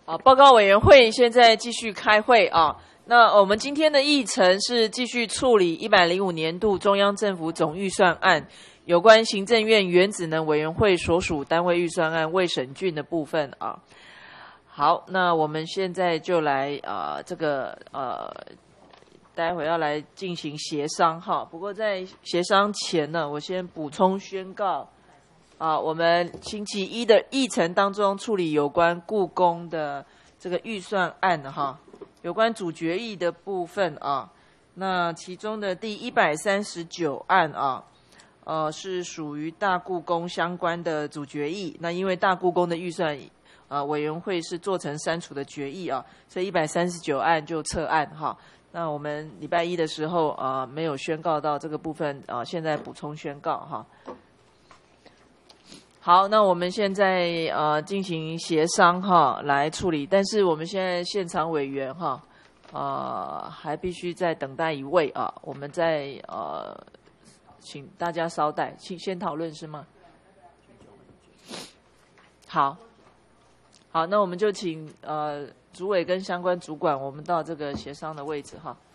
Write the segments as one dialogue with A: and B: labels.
A: 报告委员会现在继续开会啊。那我们今天的议程是继续处理105年度中央政府总预算案有关行政院原子能委员会所属单位预算案未审竣的部分啊。好，那我们现在就来待会要来进行协商哈。不过在协商前呢，我先补充宣告我们星期一的议程当中处理有关故宫的这个预算案哈，有关主决议的部分啊，那其中的第139案是属于大故宫相关的主决议。那因为大故宫的预算委员会是做成删除的决议啊，所以139案就撤案哈。那我们礼拜一的时候没有宣告到这个部分现在补充宣告哈。好，那我们现在进行协商哈来处理，但是我们现在现场委员还必须再等待一位啊，我们再请大家稍待，请先讨论是吗？好，那我们就请主委跟相关主管，我们到这个协商的位置哈。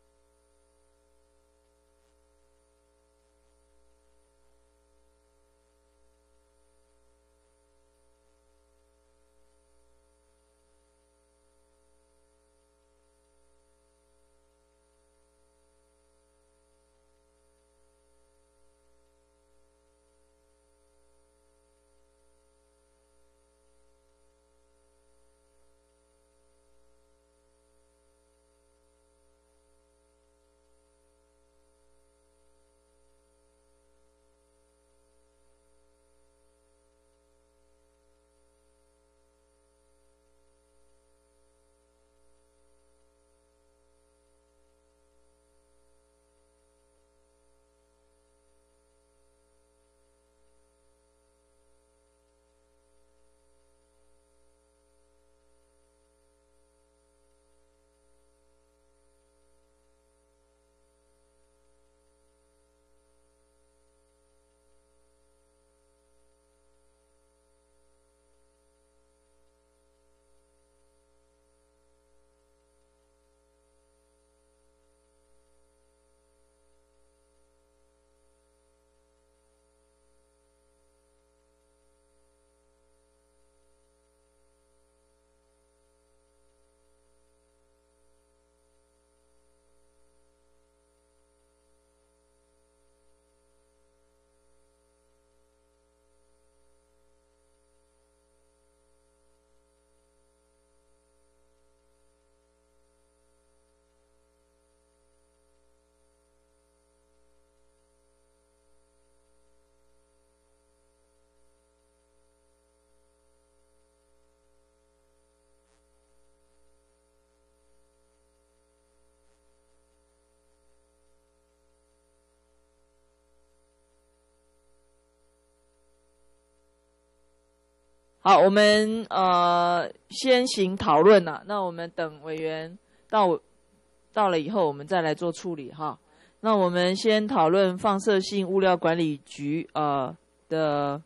A: 好，我们先行讨论啦。那我们等委员到了以后，我们再来做处理哈。那我们先讨论放射性物料管理局的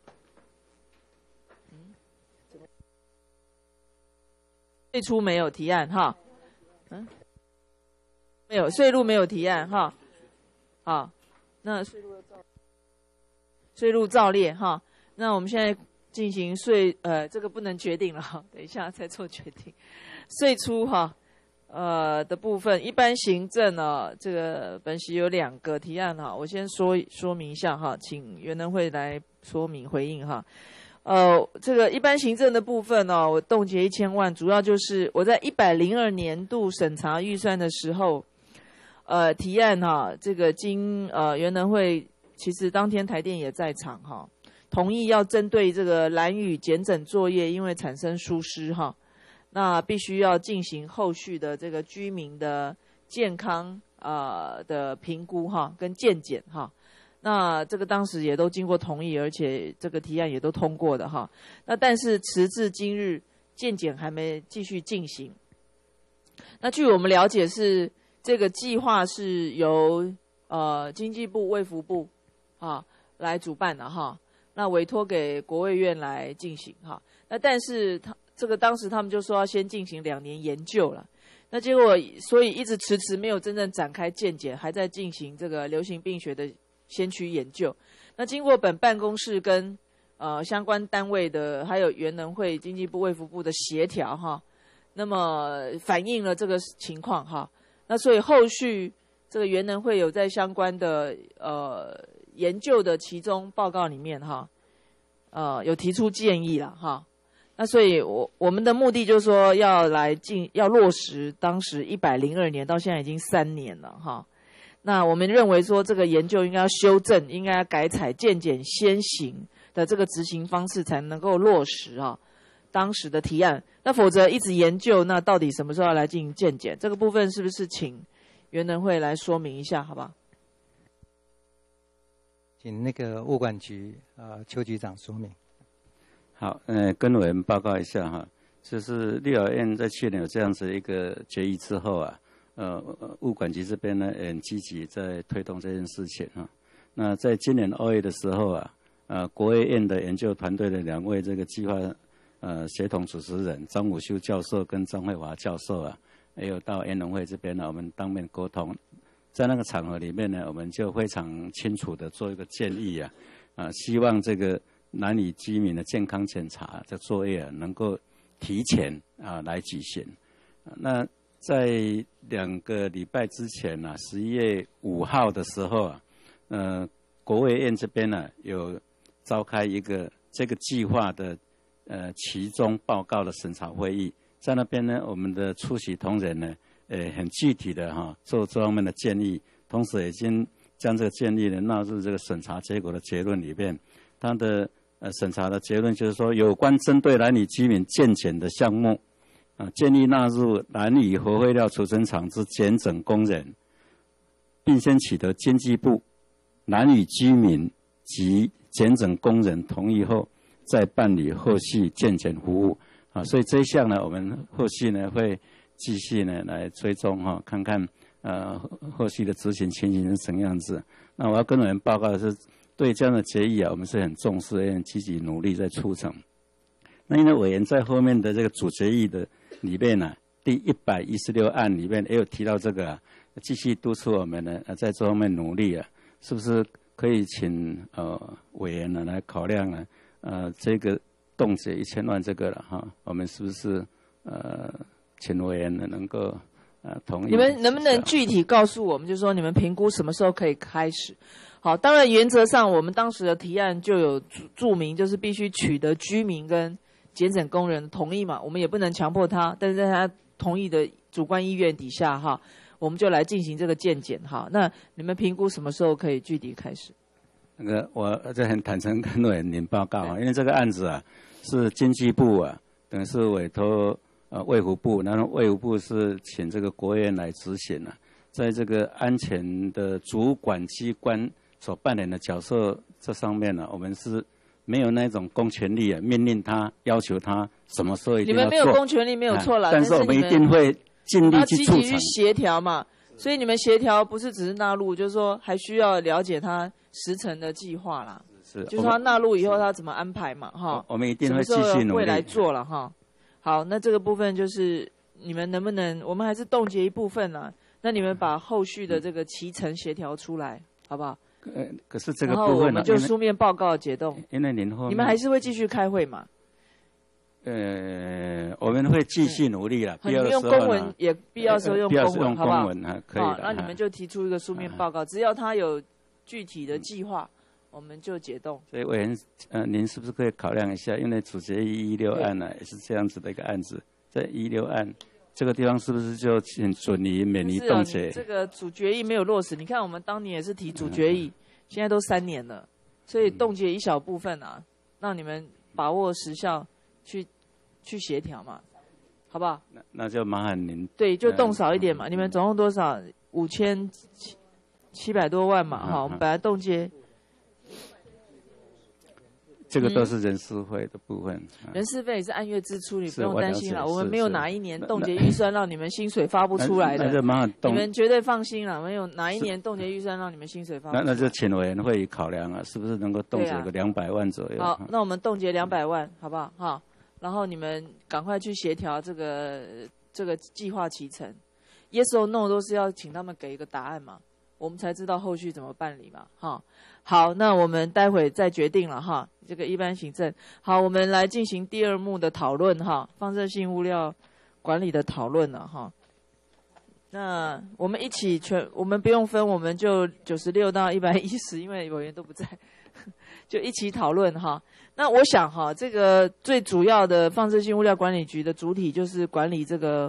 A: 最初没有提案哈，没有税路没有提案哈。好，那税路照列哈。那我们现在进行这个不能决定了哈，等一下再做决定。税出的部分，一般行政这个本席有2个提案哈，我先说明一下哈，请原能会来说明回应哈。这个一般行政的部分我冻结1000万，主要就是我在102年度审查预算的时候，提案这个经原能会，其实当天台电也在场哈。同意要针对这个兰屿检诊作业，因为产生疏失哈，那必须要进行后续的这个居民的健康的评估哈，跟健检哈。那这个当时也都经过同意，而且这个提案也都通过的哈。那但是时至今日，健检还没继续进行。那据我们了解是这个计划是由经济部、卫福部来主办的哈。那委托给国卫院来进行哈。那但是这个当时他们就说要先进行2年研究了，那结果所以一直迟迟没有真正展开健检，还在进行这个流行病学的先驱研究。那经过本办公室跟相关单位的，还有原能会、经济部、卫福部的协调哈，那么反映了这个情况哈。那所以后续这个原能会有在相关的研究的其中报告里面哈，有提出建议了哈。那所以我们的目的就是说要落实当时102年到现在已经3年了哈。那我们认为说这个研究应该要修正，应该要改采健检先行的这个执行方式，才能够落实啊当时的提案。那否则一直研究，那到底什么时候要来进行健检？这个部分是不是请原能会来说明一下，好不好？
B: 请那个物管局邱局长说明。
C: 好，跟委员报告一下哈，就是立法院在去年有这样子一个决议之后啊，物管局这边呢也很积极在推动这件事情哈。那在今年2月的时候啊，国卫院的研究团队的2位这个计划协同主持人张武修教授跟张慧华教授啊，也有到原能会这边呢，我们当面沟通。在那个场合里面呢，我们就非常清楚的做一个建议啊，希望这个男女居民的健康检查的作业能够提前来举行。那在2个礼拜之前11月5号的时候国卫院这边有召开一个这个计划的期中报告的审查会议，在那边呢，我们的出席同仁呢，很具体的做这方面的建议，同时已经将这个建议呢纳入这个审查结果的结论里面。它的审查的结论就是说，有关针对男女居民健检的项目建议纳入男女核废料储存厂之检诊工人，并先取得经济部、男女居民及检诊工人同意后，再办理后续健检服务所以这一项呢，我们后续呢会继续呢来追踪看看后续的执行情形是怎么样子。那我要跟委员报告的是，对这样的决议我们是很重视，也很积极努力在促成。那因为委员在后面的这个主决议的里面第116案里面也有提到这个继续督促我们呢在这方面努力是不是可以请委员呢来考量这个冻结1000万这个了我们是不是请委员呢能够同意？
A: 你们能不能具体告诉我们，就是说你们评估什么时候可以开始？好，当然原则上我们当时的提案就有注明，就是必须取得居民跟检诊工人的同意嘛，我们也不能强迫他，但是在他同意的主观意愿底下我们就来进行这个健检那你们评估什么时候可以具体开始？
C: 那个我这很坦诚跟委员您报告因为这个案子是经济部等于是委托卫福部，然后卫福部是请这个国卫院来执行在这个安全的主管机关所扮演的角色这上面我们是没有那种公权力命令他、要求他什么时候一定要做。
A: 你们没有公权力没有错啦，
C: 但是我们一定会尽力去促成。
A: 积极去协调嘛，所以你们协调不是只是纳入，就是说还需要了解他时程的计划啦。是，就是他纳入以后他怎么安排嘛
C: 我们一定会继续努力，
A: 未来做了好，那这个部分就是你们能不能，我们还是冻结一部分那你们把后续的这个期程协调出来，好不好？
C: 可是这个部分
A: 然后我们就书面报告解冻。
C: 因为您后面
A: 你们还是会继续开会嘛？
C: 我们会继续努力了。
A: 你们用公文也必要时候用公文，好不好？
C: 可以的。
A: 那你们就提出一个书面报告，只要他有具体的计划，我们就解冻。
C: 所以委员，您是不是可以考量一下？因为主决议116案也是这样子的一个案子，在116案这个地方是不是就请准予免于冻结？
A: 这个主决议没有落实，你看我们当年也是提主决议，现在都3年了，所以冻结一小部分让你们把握时效去协调嘛，好不好？
C: 那就麻烦您。
A: 对，就冻少一点嘛。你们总共多少？5700多万嘛，我们本来冻结。
C: 这个都是人事费的部分，
A: 人事费也是按月支出，你不用担心了。我们没有哪一年冻结预算让你们薪水发不出来的，你们绝对放心了。没有哪一年冻结预算让你们薪水发不出来。
C: 那就请委员会考量是不是能够冻结个200万左右？
A: 好，那我们冻结200万，好不好？ 然后你们赶快去协调这个计划期程 ，yes or no 都是要请他们给一个答案嘛，我们才知道后续怎么办理嘛，哈。好，那我们待会再决定了哈，这个一般行政。好，我们来进行第二幕的讨论哈，放射性物料管理的讨论了哈。那我们一起我们不用分，我们就96到110，因为委员都不在，就一起讨论哈。那我想哈，这个最主要的放射性物料管理局的主体就是管理这个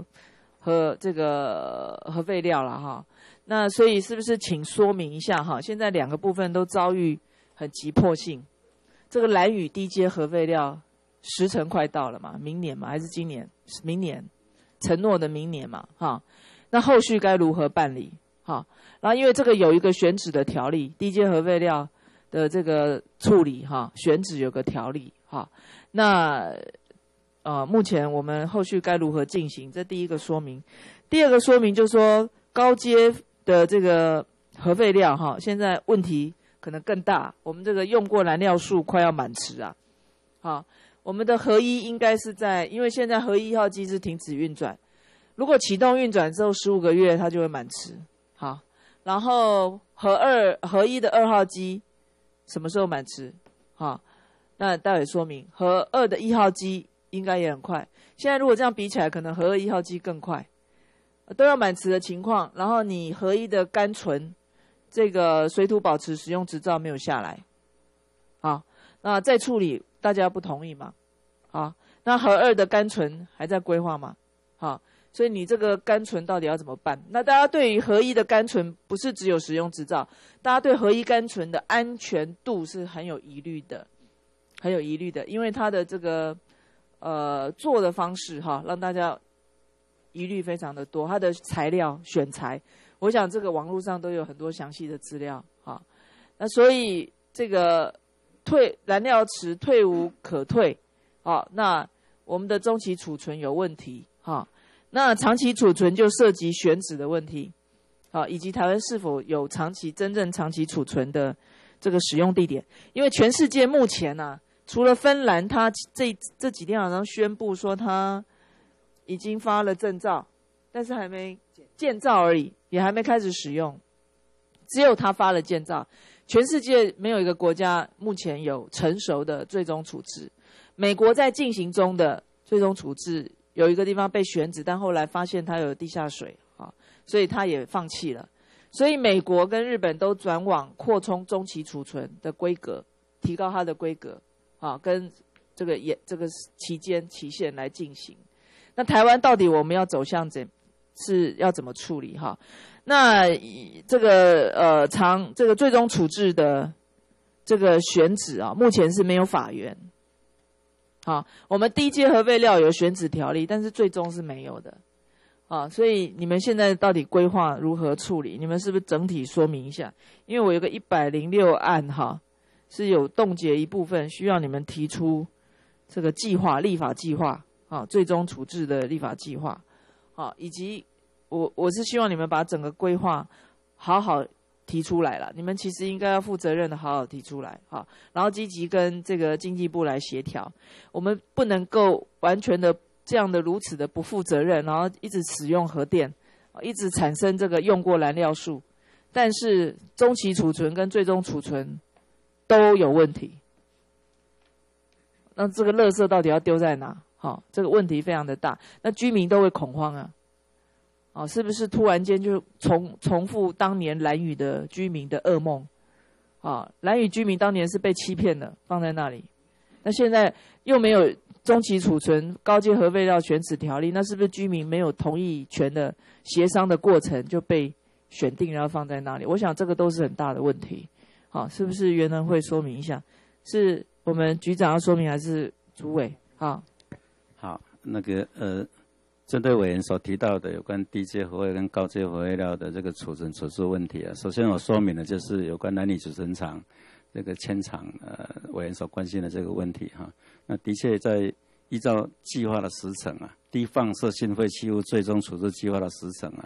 A: 核废料了哈。那所以是不是请说明一下哈？现在2个部分都遭遇很急迫性，这个兰屿低阶核废料时程快到了嘛？明年嘛还是今年？明年承诺的明年嘛哈。那后续该如何办理？哈，然后因为这个有一个选址的条例，低阶核废料的这个处理哈，选址有个条例哈。那目前我们后续该如何进行？这第一个说明。第二个说明就是说高阶的这个核废料哈，现在问题可能更大。我们这个用过燃料数快要满池啊，好，我们的核一应该是因为现在核一号机是停止运转。如果启动运转之后15个月，它就会满池。好，然后核一的2号机什么时候满池？好，那待会说明。核2的1号机应该也很快。现在如果这样比起来，可能核2 1号机更快，都要满池的情况。然后你核一的甘醇这个水土保持使用执照没有下来，好，那再处理，大家不同意嘛？好，那核2的甘醇还在规划吗？好。所以你这个甘醇到底要怎么办？那大家对于核一的甘醇不是只有使用执照，大家对核一甘醇的安全度是很有疑虑的，因为它的这个做的方式哈，让大家疑虑非常的多。它的材料选材，我想这个网络上都有很多详细的资料哈。那所以这个燃料池退无可退，好，那我们的中期储存有问题哈。那长期储存就涉及选址的问题，好，以及台湾是否有真正长期储存的这个使用地点。因为全世界目前啊，除了芬兰，它这几天好像宣布说它已经发了证照，但是还没建造而已，也还没开始使用，只有它发了建造。全世界没有一个国家目前有成熟的最终处置。美国在进行中的最终处置。有一个地方被选址，但后来发现它有地下水啊，所以它也放弃了。所以美国跟日本都转往扩充中期储存的规格，提高它的规格啊，跟这个期限来进行。那台湾到底我们要走向是要怎么处理哈？那这个这个最终处置的这个选址啊，目前是没有法源。好，我们低阶核废料有选址条例，但是最终是没有的。啊，所以你们现在到底规划如何处理？你们是不是整体说明一下？因为我有个106案哈，是有冻结一部分，需要你们提出这个立法计划啊，最终处置的立法计划啊，以及我是希望你们把整个规划好好提出来了，你们其实应该要负责任的好好提出来哈，然后积极跟这个经济部来协调。我们不能够完全的这样的如此的不负责任，然后一直使用核电，一直产生这个用过燃料数，但是中期储存跟最终储存都有问题。那这个垃圾到底要丢在哪？好，这个问题非常的大，那居民都会恐慌啊。哦，是不是突然间就重复当年兰屿的居民的噩梦？啊，兰屿居民当年是被欺骗的，放在那里，那现在又没有中期储存高阶核废料选址条例，那是不是居民没有同意权的协商的过程就被选定，然后放在那里？我想这个都是很大的问题。好，是不是原能会说明一下？是我们局长要说明，还是主委？好，
C: 好，那个针对委员所提到的有关低阶核废跟高阶核废料的这个储存处置问题啊，首先我说明的就是有关兰屿储存厂这个迁厂委员所关心的这个问题哈。那的确在依照计划的时程啊，低放射性废弃物最终处置计划的时程啊，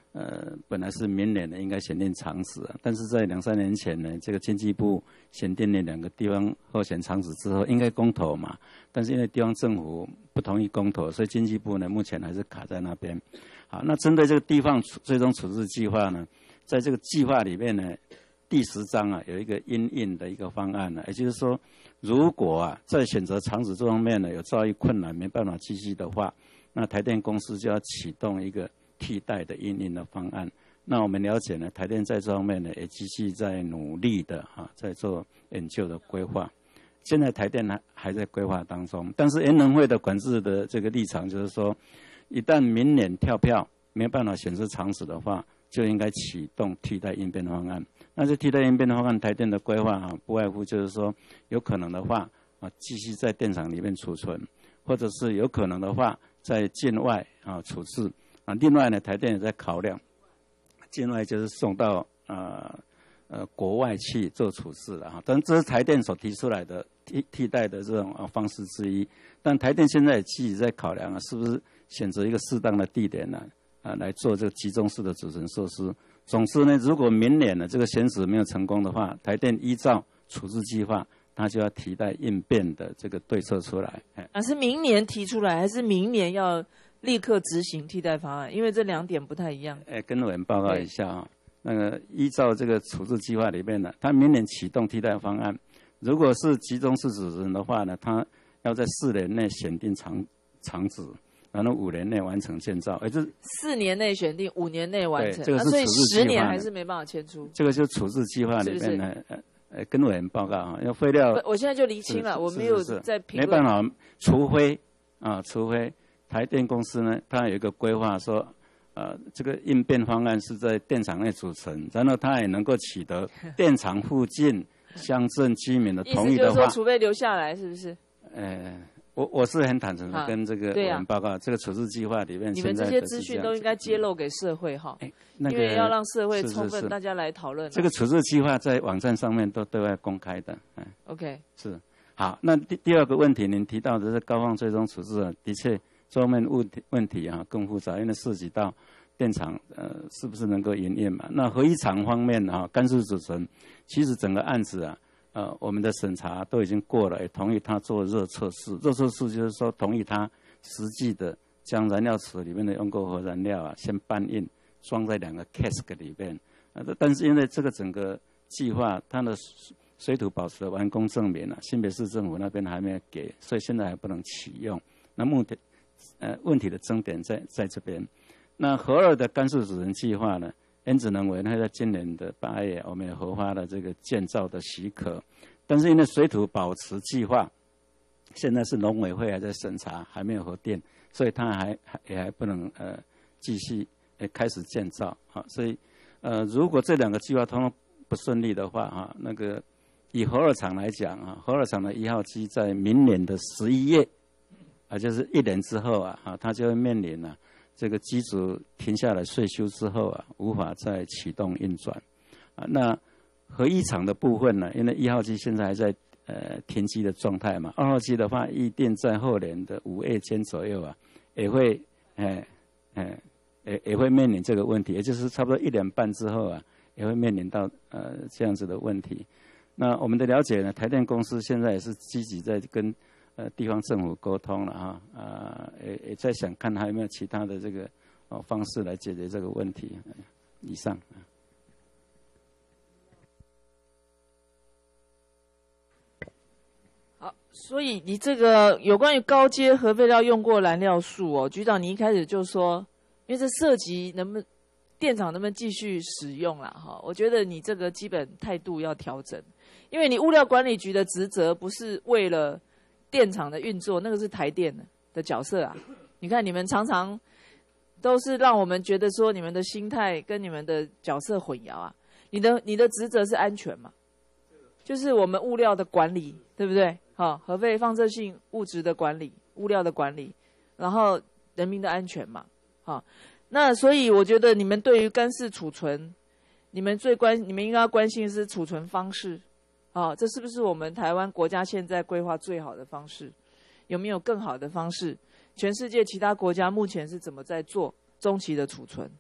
C: 本来是明年呢应该选定厂址啊，但是在2-3年前呢，这个经济部选定了2个地方候选厂址之后，应该公投嘛，但是因为地方政府不同意公投，所以经济部呢目前还是卡在那边。好，那针对这个地方最终处置计划呢，在这个计划里面呢，第10章啊有一个因应的一个方案呢，也就是说，如果啊在选择厂址这方面呢有遭遇困难，没办法继续的话，那台电公司就要启动一个替代的因应的方案。那我们了解呢，台电在这方面呢也继续在努力的在做研究的规划。现在台电还在规划当中，但是原能会的管制的这个立场就是说，一旦明年跳票没办法选择厂址的话，就应该启动替代应变方案。那这替代应变方案，台电的规划不外乎就是说，有可能的话继续在电厂里面储存，或者是有可能的话在境外处置。另外呢，台电也在考量，境外就是送到国外去做处置了但这是台电所提出来的替代的这种方式之一。但台电现在也自己在考量是不是选择一个适当的地点来做这个集中式的储存设施。总之呢，如果明年呢这个选址没有成功的话，台电依照处置计划，它就要替代应变的这个对策出来。
A: 是明年提出来，还是明年要立刻执行替代方案？因为这2点不太一样。
C: 跟委员报告一下那个依照这个处置计划里面呢，它明年启动替代方案。如果是集中式储存的话呢，它要在4年内选定厂址，然后5年内完成建造。也就是
A: 4年内选定，5年内完成。
C: 这个是处置计划
A: 所以10年还是没办法签出。
C: 这个就是处置计划里面呢，跟委员报告要废料。
A: 我现在就厘清了，我没有在评论。
C: 没办法，除非台电公司呢，它有一个规划说，这个应变方案是在电厂内储存，然后它也能够取得电厂附近乡镇居民的同意的话，
A: 意思就是说，除非留下来，是不是？
C: 我是很坦诚的跟这个委员报告，这个处置计划里面，
A: 你们这些资讯都应该揭露给社会因为要让社会充分大家来讨论。
C: 这个处置计划在网站上面都对外公开的。
A: OK，
C: 是好。那第2个问题，您提到的是高放最终处置的确这方面问题更复杂，因为涉及到电厂是不是能够营运嘛？那核一厂方面干式储存，其实整个案子我们的审查都已经过了，也同意他做热测试。热测试就是说同意他实际的将燃料池里面的用过核燃料先搬运，装在2个 cask 里面。但是因为这个整个计划，它的水土保持的完工证明新北市政府那边还没有给，所以现在还不能启用。那问题的争点在这边。那核2的干式储存计划呢？原子能委员会在今年的8月，我们也核发了这个建造的许可，但是因为水土保持计划现在是农委会还在审查，还没有核定，所以它也还不能继续开始建造所以如果这2个计划通通不顺利的话那个以核2厂来讲核2厂的1号机在明年的11月就是1年之后它就会面临这个机组停下来税修之后无法再启动运转那核一厂的部分呢，因为1号机现在还在停机的状态嘛，2号机的话预定在后年的5月间左右也会也会面临这个问题，也就是差不多1年半之后也会面临到这样子的问题。那我们的了解呢，台电公司现在也是积极在跟地方政府沟通了也在想看还有没有其他的这个方式来解决这个问题。以上。
A: 好，所以你这个有关于高阶核废料用过燃料数局长，你一开始就说，因为这涉及电厂能不能继续使用啦我觉得你这个基本态度要调整，因为你物料管理局的职责不是为了电厂的运作，那个是台电的角色你看你们常常都是让我们觉得说你们的心态跟你们的角色混淆你的职责是安全嘛，就是我们物料的管理，对不对？核废放射性物质的管理，物料的管理，然后人民的安全嘛那所以我觉得你们对于干式储存，你们应该关心的是储存方式这是不是我们台湾国家现在规划最好的方式？有没有更好的方式？全世界其他国家目前是怎么在做中期的储存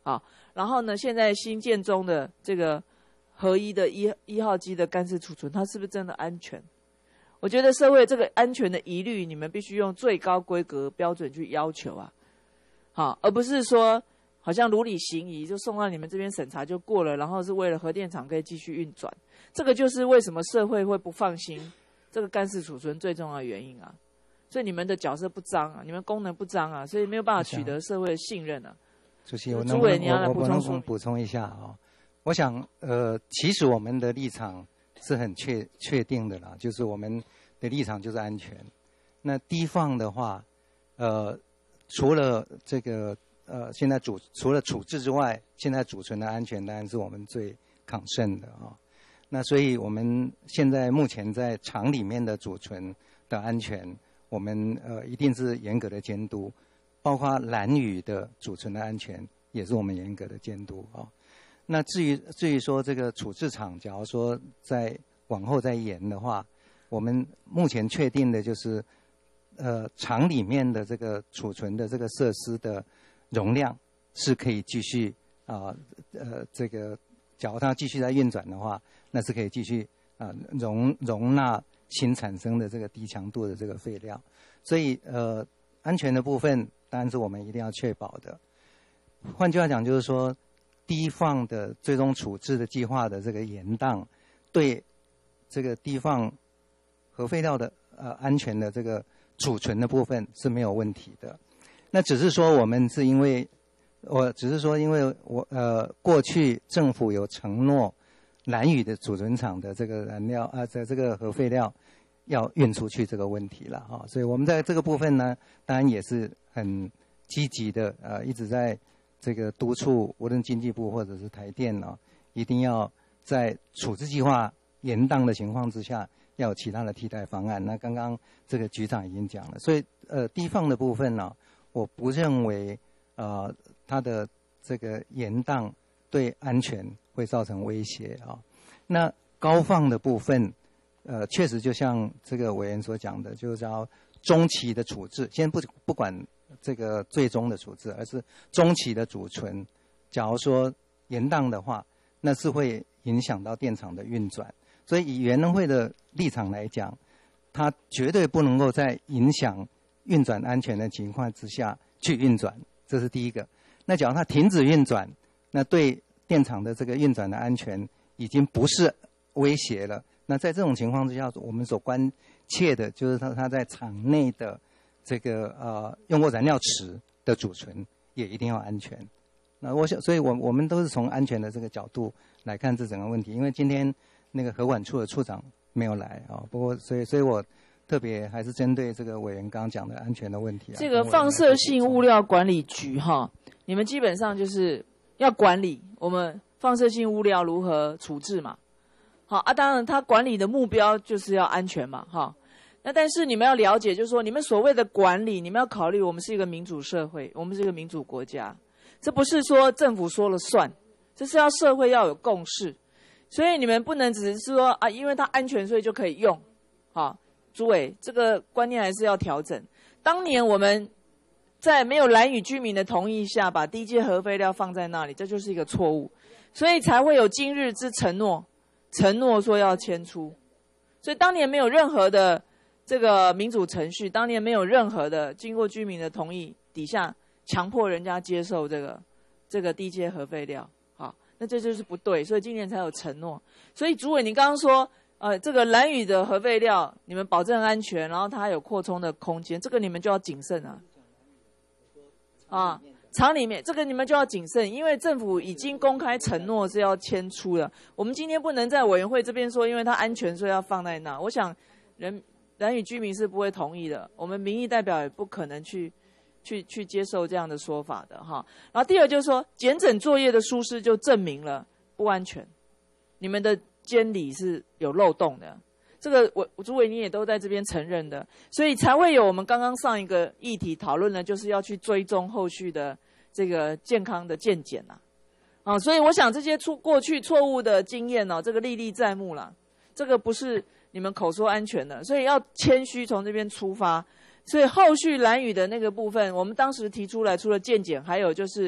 A: 好，然后呢，现在新建中的这个合一的一号机的干式储存，它是不是真的安全？我觉得社会这个安全的疑虑，你们必须用最高规格标准去要求啊，好，而不是说好像如履行仪就送到你们这边审查就过了，然后是为了核电厂可以继续运转，这个就是为什么社会会不放心这个干式储存最重要的原因啊。所以你们的角色不彰啊，你们功能不彰啊，所以没有办法取得社会的信任啊。
B: 主席，
A: 朱委，你要来补充说明。
B: 补充一下啊，我想其实我们的立场是很确定的啦，就是我们的立场就是安全。那低放的话，除了这个现在除了处置之外，现在储存的安全当然是我们最concern的啊。那所以我们现在目前在厂里面的储存的安全，我们一定是严格的监督，包括兰屿的储存的安全也是我们严格的监督啊。那至于说这个处置厂，假如说往后再延的话，我们目前确定的就是厂里面的这个储存的这个设施的容量是可以继续这个假如它继续在运转的话，那是可以继续容纳新产生的这个低强度的这个废料。所以安全的部分当然是我们一定要确保的。换句话讲，就是说低放的最终处置的计划的这个延宕，对这个低放核废料的安全的这个储存的部分是没有问题的。那只是说我们是因为过去政府有承诺兰屿的储存厂的这个燃料这个核废料要运出去这个问题了啊，所以我们在这个部分呢，当然也是很积极的一直在这个督促，无论经济部或者是台电一定要在处置计划延宕的情况之下，要有其他的替代方案。那刚刚这个局长已经讲了，所以低放的部分呢，我不认为它的这个延宕对安全会造成威胁啊。那高放的部分，确实就像这个委员所讲的，就是要中期的处置，先不管这个最终的处置，而是中期的储存。假如说延宕的话，那是会影响到电厂的运转。所以以原能会的立场来讲，它绝对不能够在影响运转安全的情况之下去运转，这是第一个。那假如它停止运转，那对电厂的这个运转的安全已经不是威胁了。那在这种情况之下，我们所关切的就是它在厂内的这个用过燃料池的储存也一定要安全。那我想，所以我们都是从安全的这个角度来看这整个问题。因为今天那个核管处的处长没有来不过所以我特别还是针对这个委员刚刚讲的安全的问题
A: 这个放射性物料管理局你们基本上就是要管理我们放射性物料如何处置嘛。好当然它管理的目标就是要安全嘛那但是你们要了解，就是说你们所谓的管理，你们要考虑我们是一个民主社会，我们是一个民主国家，这不是说政府说了算，这是要社会要有共识。所以你们不能只是说因为它安全所以就可以用。诸位，这个观念还是要调整。当年我们在没有兰屿居民的同意下，把低阶核废料放在那里，这就是一个错误，所以才会有今日之承诺说要迁出。所以当年没有任何的这个民主程序，当年没有任何的经过居民的同意底下强迫人家接受这个低阶核废料，那这就是不对，所以今年才有承诺。所以主委，你刚刚说这个兰屿的核废料你们保证安全，然后它还有扩充的空间，这个你们就要谨慎厂里面这个你们就要谨慎，因为政府已经公开承诺是要迁出了。我们今天不能在委员会这边说因为它安全所以要放在那，我想兰屿居民是不会同意的，我们民意代表也不可能去接受这样的说法的然后第二就是说，检诊作业的疏失就证明了不安全，你们的监理是有漏洞的，这个主委你也都在这边承认的，所以才会有我们刚刚上一个议题讨论的，就是要去追踪后续的这个健康的健检所以我想这些过去错误的经验这个历历在目啦，这个不是你们口说安全的，所以要谦虚从这边出发。所以后续兰屿的那个部分，我们当时提出来，除了健检，还有就是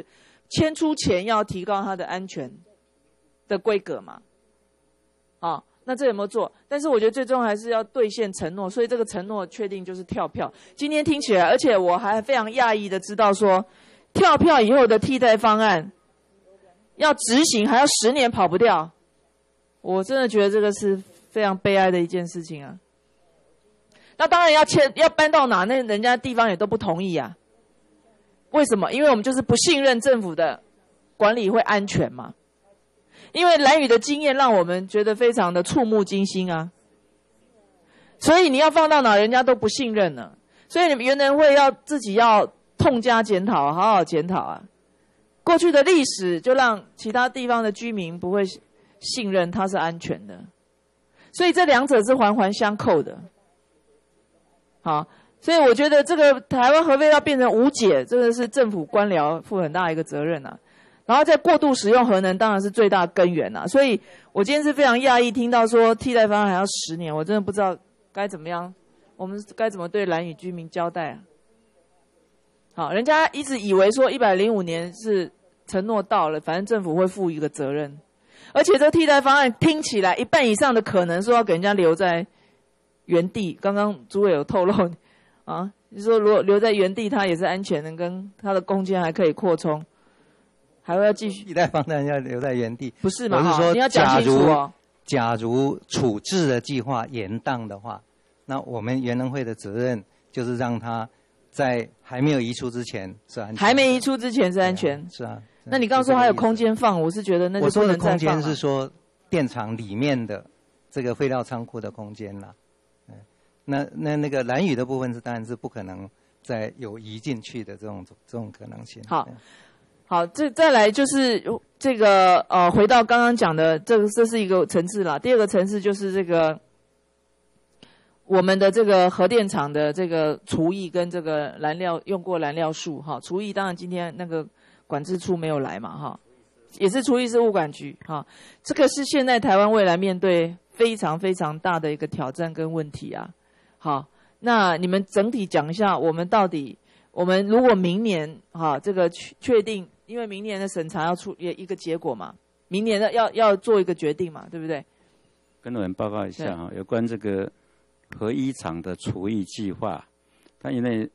A: 迁出前要提高它的安全的规格嘛。好，那这有没有做？但是我觉得最终还是要兑现承诺，所以这个承诺确定就是跳票。今天听起来，而且我还非常讶异的知道说，跳票以后的替代方案要执行还要10年跑不掉，我真的觉得这个是非常悲哀的一件事情啊。那当然要搬到哪，那人家地方也都不同意啊。为什么？因为我们就是不信任政府的管理会安全嘛。因为兰屿的经验让我们觉得非常的触目惊心啊，所以你要放到哪，人家都不信任了。所以你们原能会要自己要痛加检讨，好好检讨啊。过去的历史就让其他地方的居民不会信任它是安全的，所以这两者是环环相扣的。好，所以我觉得这个台湾核废料变成无解，这个是政府官僚负很大一个责任啊。然后在过度使用核能当然是最大的根源啊，所以我今天是非常讶异听到说替代方案还要10年，我真的不知道该怎么样，我们该怎么对兰屿居民交代啊？好，人家一直以为说105年是承诺到了，反正政府会负一个责任，而且这替代方案听起来1半以上的可能说要给人家留在原地，刚刚主委有透露啊，你说如果留在原地它也是安全的，跟它的空间还可以扩充。还会要继续
B: 替代方案要留在原地，
A: 不是嘛？
B: 我是说，
A: 你要讲清楚哦。
B: 假如处置的计划延宕的话，那我们原能会的责任就是让它在还没有移出之前是安全的。还没移出之前是安全，
A: 是啊。那你刚刚说还有空间放，我是觉得那就不能再放了。
B: 我说的空间是说电厂里面的这个废料仓库的空间啦。那个兰屿的部分是当然是不可能再有移进去的这种可能性。
A: 好，再来就是这个回到刚刚讲的这是一个层次啦。第二个层次就是这个我们的这个核电厂的这个除役跟这个用过燃料数哈。除役当然今天那个管制处没有来嘛哈，也是除役是物管局哈。这个是现在台湾未来面对非常非常大的一个挑战跟问题啊。好，那你们整体讲一下，我们如果明年这个确定。因为明年的审查要出一个结果嘛，明年的要做一个决定嘛，对不对？
C: 跟委员报告一下哈，有关这个核一厂的除役计划，它因为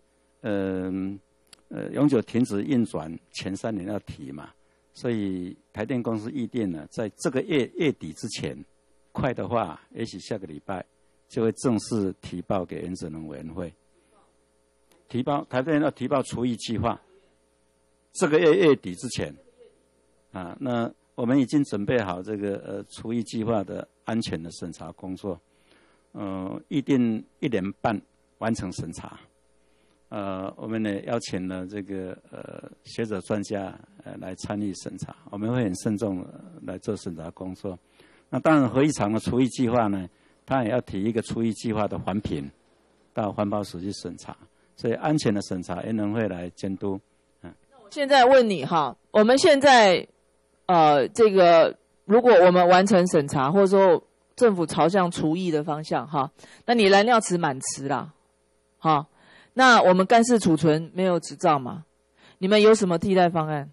C: 永久停止运转前3年要提嘛，所以台电公司预定呢，在这个月底之前，快的话也许下个礼拜就会正式提报给原子能委员会，台电要提报除役计划。这个月底之前，啊，那我们已经准备好这个除役计划的安全的审查工作，预定1年半完成审查，我们呢邀请了这个学者专家来参与审查，我们会很慎重来做审查工作。那当然，核一厂的除役计划呢，它也要提一个除役计划的环评到环保署去审查，所以安全的审查原能会来监督。
A: 现在问你哈，我们现在这个如果我们完成审查，或者说政府朝向除役的方向哈，那你燃料池满池啦，哈，那我们干式储存没有执照嘛？你们有什么替代方案？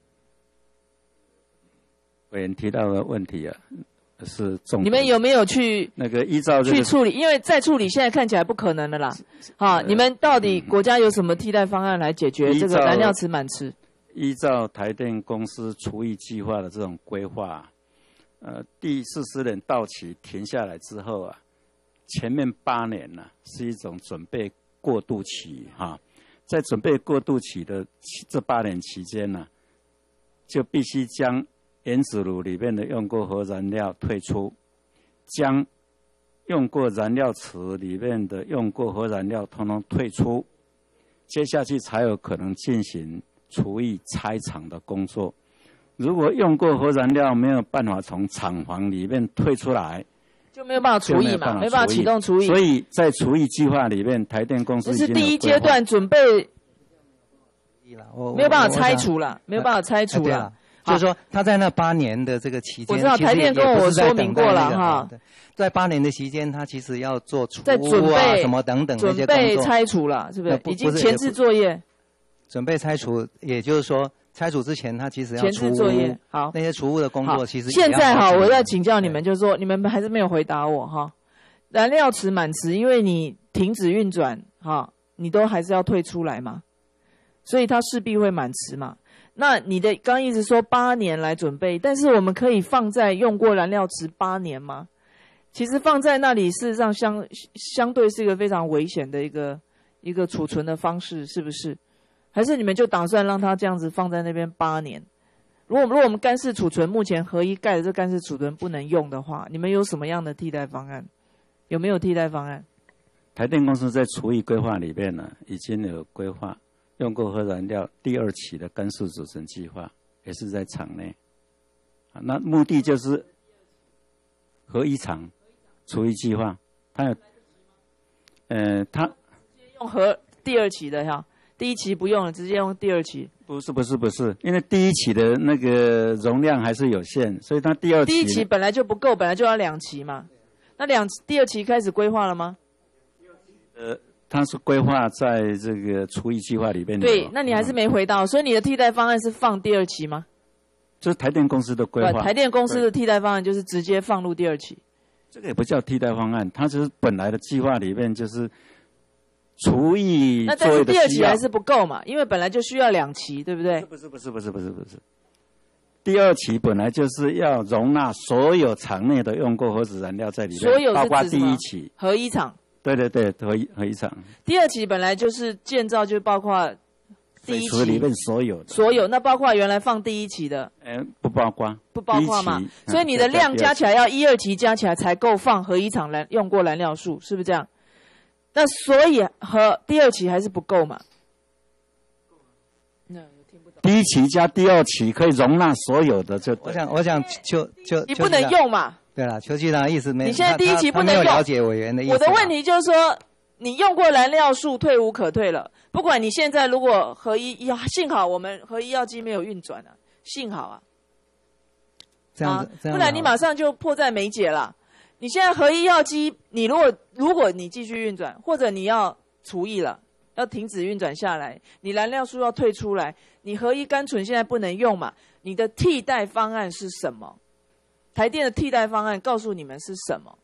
C: 委员提到的问题啊，是重点。
A: 你们有没有去
C: 那个依照
A: 去处理？因为再处理现在看起来不可能的啦。好，你们到底国家有什么替代方案来解决这个燃料池满池？
C: 依照台电公司除役计划的这种规划，第40年到期停下来之后啊，前面8年呢是一种准备过渡期哈，在准备过渡期的这8年期间呢，就必须将原子炉里面的用过核燃料退出，将用过燃料池里面的用过核燃料统统退出，接下去才有可能进行除役拆厂的工作。如果用过核燃料没有办法从厂房里面退出来，
A: 就没有办法除役嘛，没办法启动除役。
C: 所以在除役计划里面，台电公司
A: 这是第一阶段准备，没有办法拆除了，没有办法拆除了。
B: 就是说，他在那8年的这个期间，
A: 我知道台电跟我说明过了哈，
B: 在8年的期间，他其实要做除
A: 在准备
B: 什么等等那些工作，
A: 准备拆除了，是不是？已经前置作业。
B: 准备拆除，也就是说， 拆除之前，他其实要
A: 前
B: 除污
A: 置作业。好，
B: 那些除污的工
A: 好
B: 作，其实
A: 现在哈，我要请教你
B: 们。
A: 们，就是说你们还是没有回答我哈。燃料池满池，因为你停止运转哈，你都还是要退出来嘛，所以它势必会满池嘛。那你的刚一直说8年来准备，但是我们可以放在用过燃料池8年吗？其实放在那里，事实上相对是一个非常危险的一个储存的方式，是不是？还是你们就打算让它这样子放在那边8年？如果我们干式储存目前合一盖的这干式储存不能用的话，你们有什么样的替代方案？有没有替代方案？
C: 台电公司在除役规划里面呢，已经有规划用过核燃料第2期的干式储存计划，也是在厂内。那目的就是核一厂除役计划，它有，它
A: 用核第2期的哈，第1期不用了，直接用第2期。
C: 不是，因为第1期的那个容量还是有限，所以它第2期
A: 第1期本来就不够，本来就要2期嘛。那第2期开始规划了吗？
C: 它是规划在这个除役计划里面。
A: 对，那你还是没回答，所以你的替代方案是放第2期吗？
C: 就是台电公司的规划。
A: 台电公司的替代方案就是直接放入第2期。
C: 这个也不叫替代方案，它就是本来的计划里面就是除役
A: 那但是第2期还是不够嘛，因为本来就需要2期，对不对？
C: 不是。第2期本来就是要容纳所有厂内的用过核子燃料在里面，
A: 所有是
C: 包括第
A: 指什么？
C: 1期
A: 核一厂。
C: 对，核一厂。
A: 第2期本来就是建造，就包括第1期
C: 水池里面所有的，
A: 所有，那包括原来放第1期的，
C: 不包括，
A: 不包括嘛？所以你的
C: 对
A: 量加起来要1、2期加起来才够放核一厂用过燃料数，是不是这样？那所以第2期还是不够嘛？
C: 第1期加第2期可以容纳所有的，就
B: 我想就
A: 你不能用嘛？
B: 对了，邱局长的意思没？
A: 你现在第1期不能用，
B: 没有了解委员的意思。
A: 我的问题就是说，你用过燃料数退无可退了，不管你现在如果幸好我们核一药机没有运转啊，幸好啊，
B: 这样子，
A: 不然你马上就迫在眉睫了。你现在核一药机，你如果你继续运转，或者你要除役了，要停止运转下来，你燃料数要退出来，你核一干醇现在不能用嘛？你的替代方案是什么？台电的替代方案告诉你们是什么？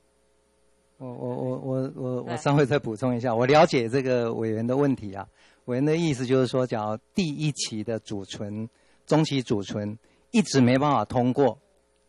B: 我稍微再补充一下，我了解这个委员的问题啊。委员的意思就是说，假如第1期的储存、中期储存一直没办法通过，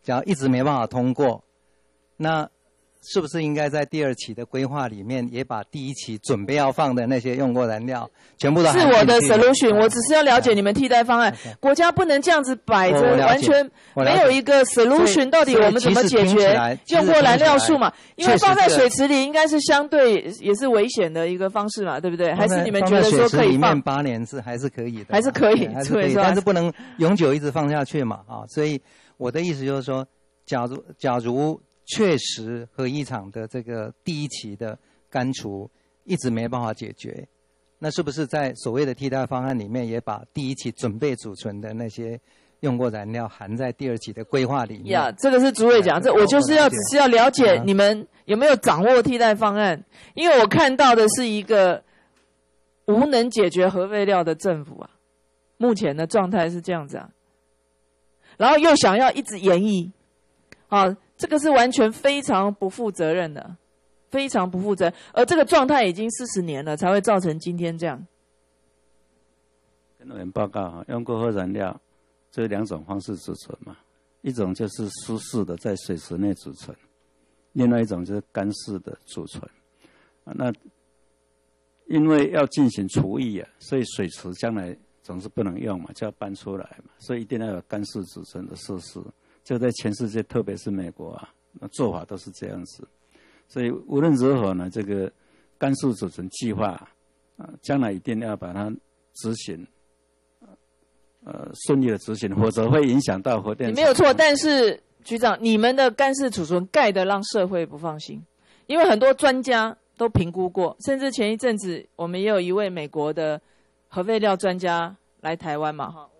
B: 那是不是应该在第2期的规划里面也把第1期准备要放的那些用过燃料全部都含进去？
A: 是我的 solution， 我只是要了解你们替代方案。国家不能这样子摆着，完全没有一个 solution， 到底我们怎么解决用过燃料数嘛？因为放在水池里应该是相对也是危险的一个方式嘛，对不对？还是你们觉得说可以放
B: ？8年还是可以的，
A: 还是可以，
B: 但是不能永久一直放下去嘛啊！所以我的意思就是说，假如确实核一厂的这个第1期的干除一直没办法解决，那是不是在所谓的替代方案里面也把第1期准备储存的那些用过燃料含在第2期的规划里面？
A: 呀，这个是主委讲，这我就是只是要了解你们有没有掌握替代方案，因为我看到的是一个无能解决核废料的政府啊，目前的状态是这样子啊，然后又想要一直延役，啊。这个是完全非常不负责任的，非常不负责任，而这个状态已经40年了，才会造成今天这样。
C: 跟委员报告，用过核燃料这2种方式储存嘛，一种就是湿式的在水池内储存，另外一种就是干式的储存。那因为要进行除役啊，所以水池将来总是不能用嘛，就要搬出来嘛，所以一定要有干式储存的设施。就在全世界，特别是美国啊，做法都是这样子。所以无论如何呢，这个干式储存计划将来一定要把它执行，顺利的执行，否则会影响到核电厂。
A: 你没有错，但是局长，你们的干式储存盖得让社会不放心，因为很多专家都评估过，甚至前一阵子我们也有一位美国的核废料专家来台湾嘛，哈。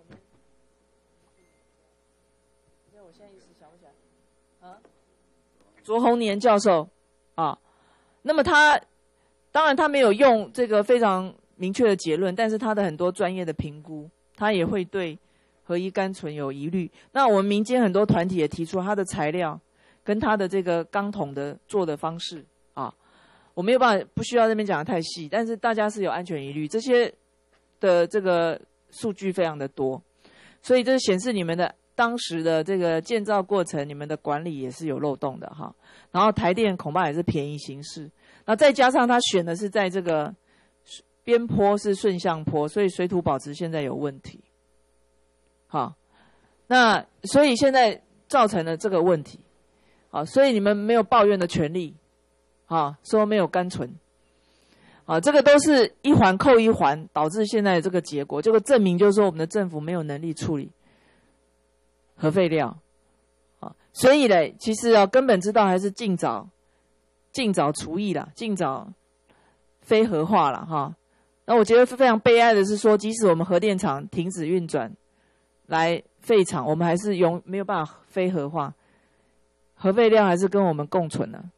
A: 卓宏年教授啊，那么当然他没有用这个非常明确的结论，但是他的很多专业的评估，他也会对核一甘醇有疑虑。那我们民间很多团体也提出它的材料跟它的这个钢桶的做的方式啊，我没有办法，不需要那边讲的太细，但是大家是有安全疑虑，这些的这个数据非常的多，所以这显示你们的当时的这个建造过程，你们的管理也是有漏洞的哈。然后台电恐怕也是便宜行事，那再加上他选的是在这个边坡是顺向坡，所以水土保持现在有问题。好，那所以现在造成了这个问题。好，所以你们没有抱怨的权利。啊，说没有甘醇。啊，这个都是一环扣一环，导致现在的这个结果。这个证明就是说我们的政府没有能力处理核废料。啊，所以嘞，其实啊，根本之道还是尽早除役啦，尽早非核化啦哈。那我觉得非常悲哀的是说，即使我们核电厂停止运转来废厂，我们还是没有办法非核化，核废料还是跟我们共存呢。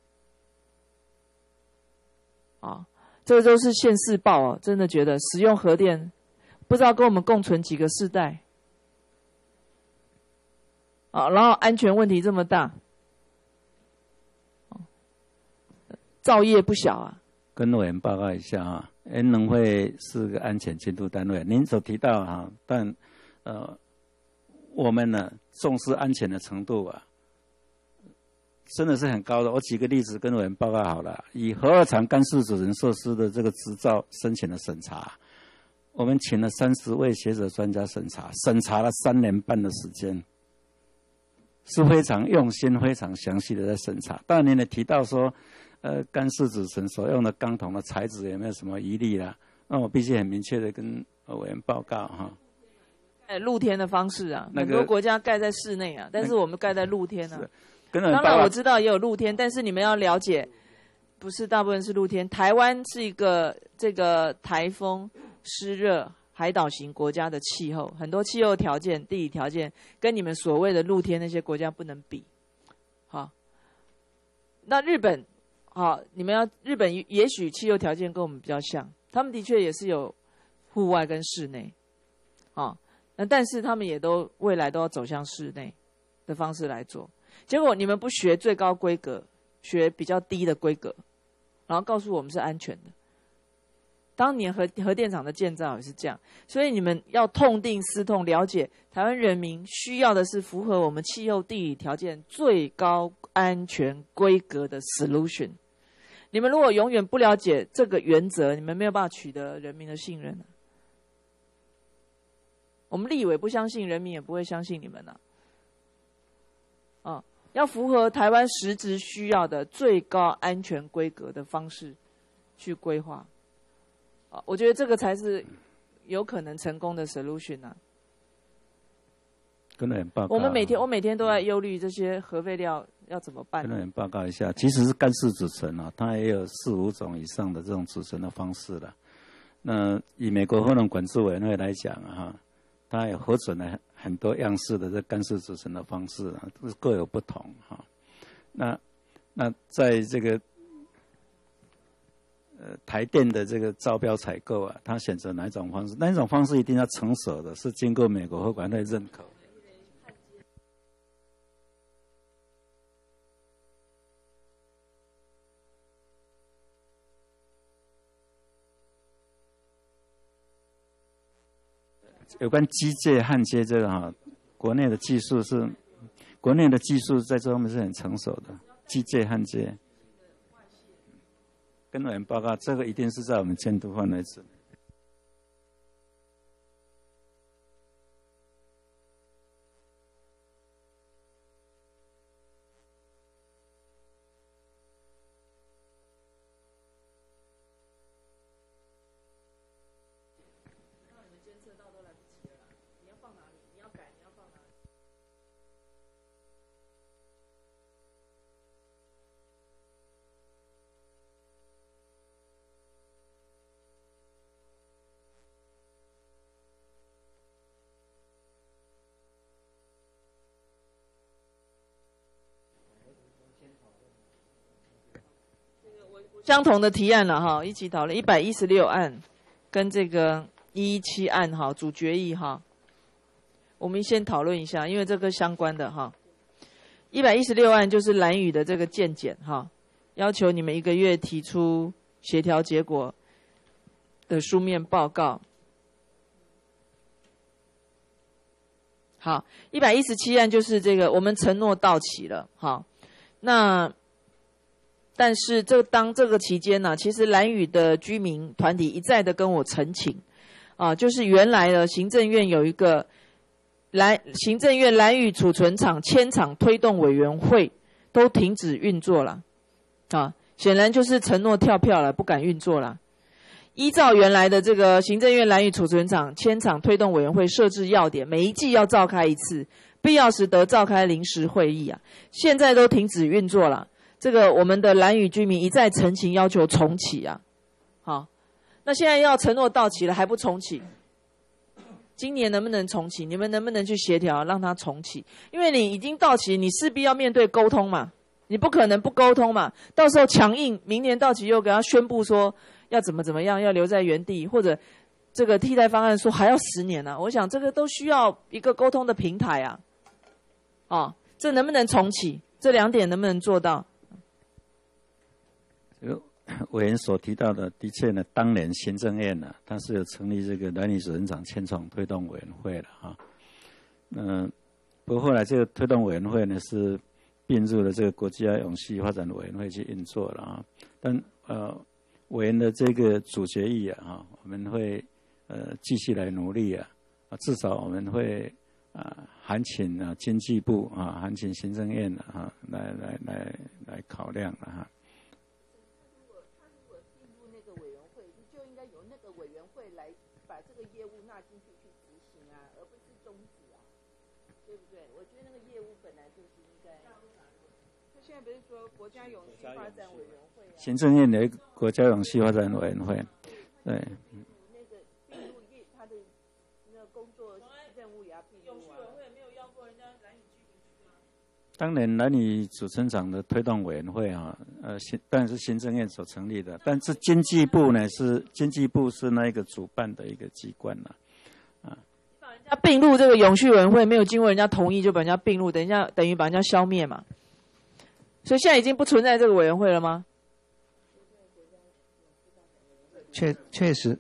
A: 啊，这个都是现世报哦，真的觉得使用核电不知道跟我们共存几个世代。啊，然后安全问题这么大，造业不小啊。
C: 跟委员报告一下哈，农会是个安全监督单位，您所提到哈，但我们呢重视安全的程度啊，真的是很高的。我举个例子跟委员报告好了，以核二厂干式储存设施的这个执照申请的审查，我们请了30位学者专家审查了3年半的时间，是非常用心、非常详细的在审查。当然，您也提到说，干式储存所用的钢桶的材质有没有什么疑虑啦？那我必须很明确的跟委员报告哈。
A: 露天的方式啊，很多国家盖在室内啊，但是我们盖在露天啊。当然我知道也有露天，但是你们要了解，不是大部分是露天。台湾是一个这个台风湿热海岛型国家的气候，很多气候条件、地理条件跟你们所谓的露天那些国家不能比。好，那日本，好，日本也许气候条件跟我们比较像，他们的确也是有户外跟室内，啊，但是他们也都未来都要走向室内的方式来做。结果你们不学最高规格，学比较低的规格，然后告诉我们是安全的。当年核电厂的建造也是这样，所以你们要痛定思痛，了解台湾人民需要的是符合我们气候地理条件最高安全规格的 solution。你们如果永远不了解这个原则，你们没有办法取得人民的信任。我们立委不相信，人民也不会相信你们要符合台湾实质需要的最高安全规格的方式去规划。我觉得这个才是有可能成功的 solution 啊。
C: 跟委员报告，
A: 我每天都在忧虑这些核废料要怎么办。
C: 跟委员报告一下，其实是干式储存啊，它也有4、5种以上的这种储存的方式了。那以美国核能管制委员会来讲啊，它也核准了很多样式的这干式储存的方式啊，各有不同哈。那在这个台电的这个招标采购啊，他选择哪一种方式？那一种方式一定要成熟的，是经过美国核管会认可。有关机械焊接这个哈，国内的技术在这方面是很成熟的，机械焊接。跟委员报告，这个一定是在我们监督范围之内。
A: 相同的提案了哈，一起讨论116案跟这个117案哈，主决议哈。 我们先讨论一下，因为这个相关的哈。116案就是兰屿的这个健检哈，要求你们1个月提出协调结果的书面报告。好，117案就是这个我们承诺到期了，好，那但是当这个期间呢，其实兰屿的居民团体一再的跟我陈情，就是原来的行政院有一个行政院兰屿储存厂迁厂推动委员会都停止运作了，显然就是承诺跳票了，不敢运作了。依照原来的这个行政院兰屿储存厂迁厂推动委员会设置要点，每一季要召开1次，必要时得召开临时会议啊。现在都停止运作了，这个我们的兰屿居民一再陈情要求重启啊。好，那现在要承诺到期了还不重启，今年能不能重启？你们能不能去协调让它重启？因为你已经到期，你势必要面对沟通嘛，你不可能不沟通嘛。到时候强硬，明年到期又给他宣布说要怎么样，要留在原地，或者这个替代方案说还要10年啊。我想这个都需要一个沟通的平台啊。这能不能重启？这2点能不能做到？
C: 委员所提到的，的确呢，当年行政院呢，它是有成立这个兰屿储存厂迁厂推动委员会了哈。不过后来这个推动委员会呢是并入了这个国家永续发展委员会去运作了啊。但委员的这个主决议啊，我们会继续来努力啊，至少我们会函请经济部函请行政院来考量了哈。
A: 现在不是说国家永续发展委员会
C: 行政院的国家永续发展委员会，对。
A: 那个并入他的那个工作任务也要并入啊。永续委员会没有要过人家兰屿居民去吗？
C: 当年兰屿储存厂的推动委员会当然是行政院所成立的，但是经济部是那一个主办的一个机关了。
A: 把人家并入这个永续委员会，没有经过人家同意就把人家并入，等于把人家消灭嘛。所以现在已经不存在这个委员会了吗？
B: 确实，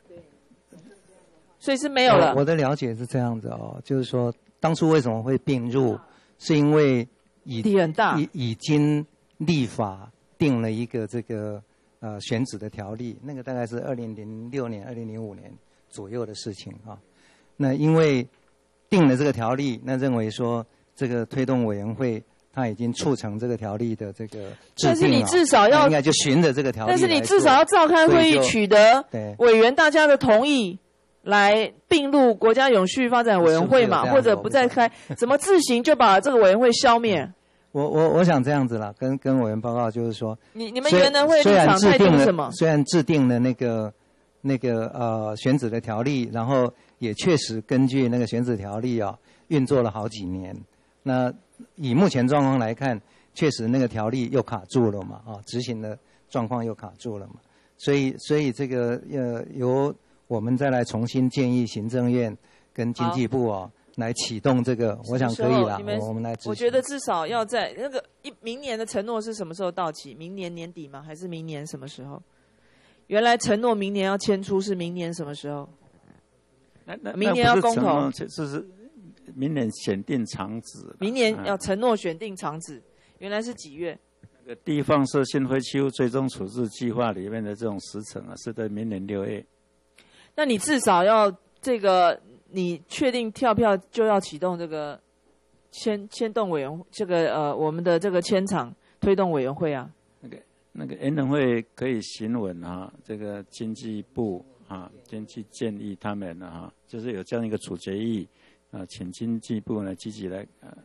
A: 所以是没有了。
B: 我的了解是这样子就是说当初为什么会并入，是因为已经立法定了一个这个选址的条例，那个大概是2006年、2005年左右的事情啊。那因为定了这个条例，那认为说这个推动委员会他已经促成这个条例的这个制定了，但是你至少要应该就循着这个条例，
A: 但是你至少要召开会议，取得委员大家的同意，来并入国家永续发展委员会嘛，或者不再开，怎么自行就把这个委员会消灭？
B: 我想这样子啦，跟委员报告就是说，
A: 你们原能会立场态度是什么？
B: 虽然制定了那个选址的条例，然后也确实根据那个选址条例运作了好几年。那以目前状况来看，确实那个条例又卡住了嘛，执行的状况又卡住了嘛，所以这个由我们再来重新建议行政院跟经济部来启动这个，我想可以啦，我们来执行。
A: 我觉得至少要在那个明年的承诺是什么时候到期？明年年底吗？还是明年什么时候？原来承诺明年要迁出，是明年什么时候？明年要公投，
C: 这是明年选定场址。
A: 明年要承诺选定场址，原来是几月？
C: 那个地方设新灰区物追踪处置计划里面的这种时程是在明年6月。
A: 那你至少要这个，你确定跳票就要启动这个牵动委员这个我们的这个迁厂推动委员会啊。
C: 那个委员会可以行文这个经济部经济建议他们就是有这样一个处决议请经济部呢积极来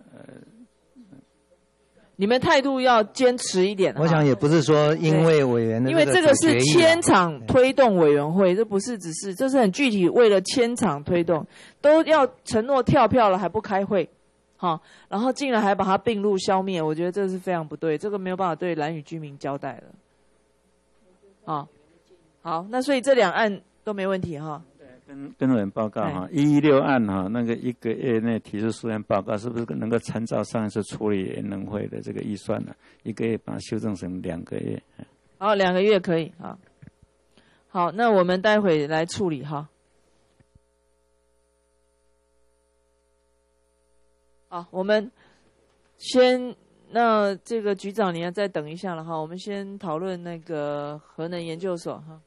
A: 你们态度要坚持一点。
B: 我想也不是说因为委员的
A: 因为这个是迁厂推动委员会，这不是只是，这是很具体，为了迁厂推动，都要承诺跳票了还不开会，然后竟然还把它并入消灭，我觉得这是非常不对，这个没有办法对兰屿居民交代了。好，那所以这2案都没问题哈。
C: 对， 跟委员报告哈，116案哈，那个1个月内提出书面报告，是不是能够参照上一次处理原能会的这个预算呢？1个月把它修正成2个月。
A: 好，2个月可以啊。好，那我们待会来处理哈。好，我们先，那这个局长你要再等一下了哈，我们先讨论那个核能研究所哈。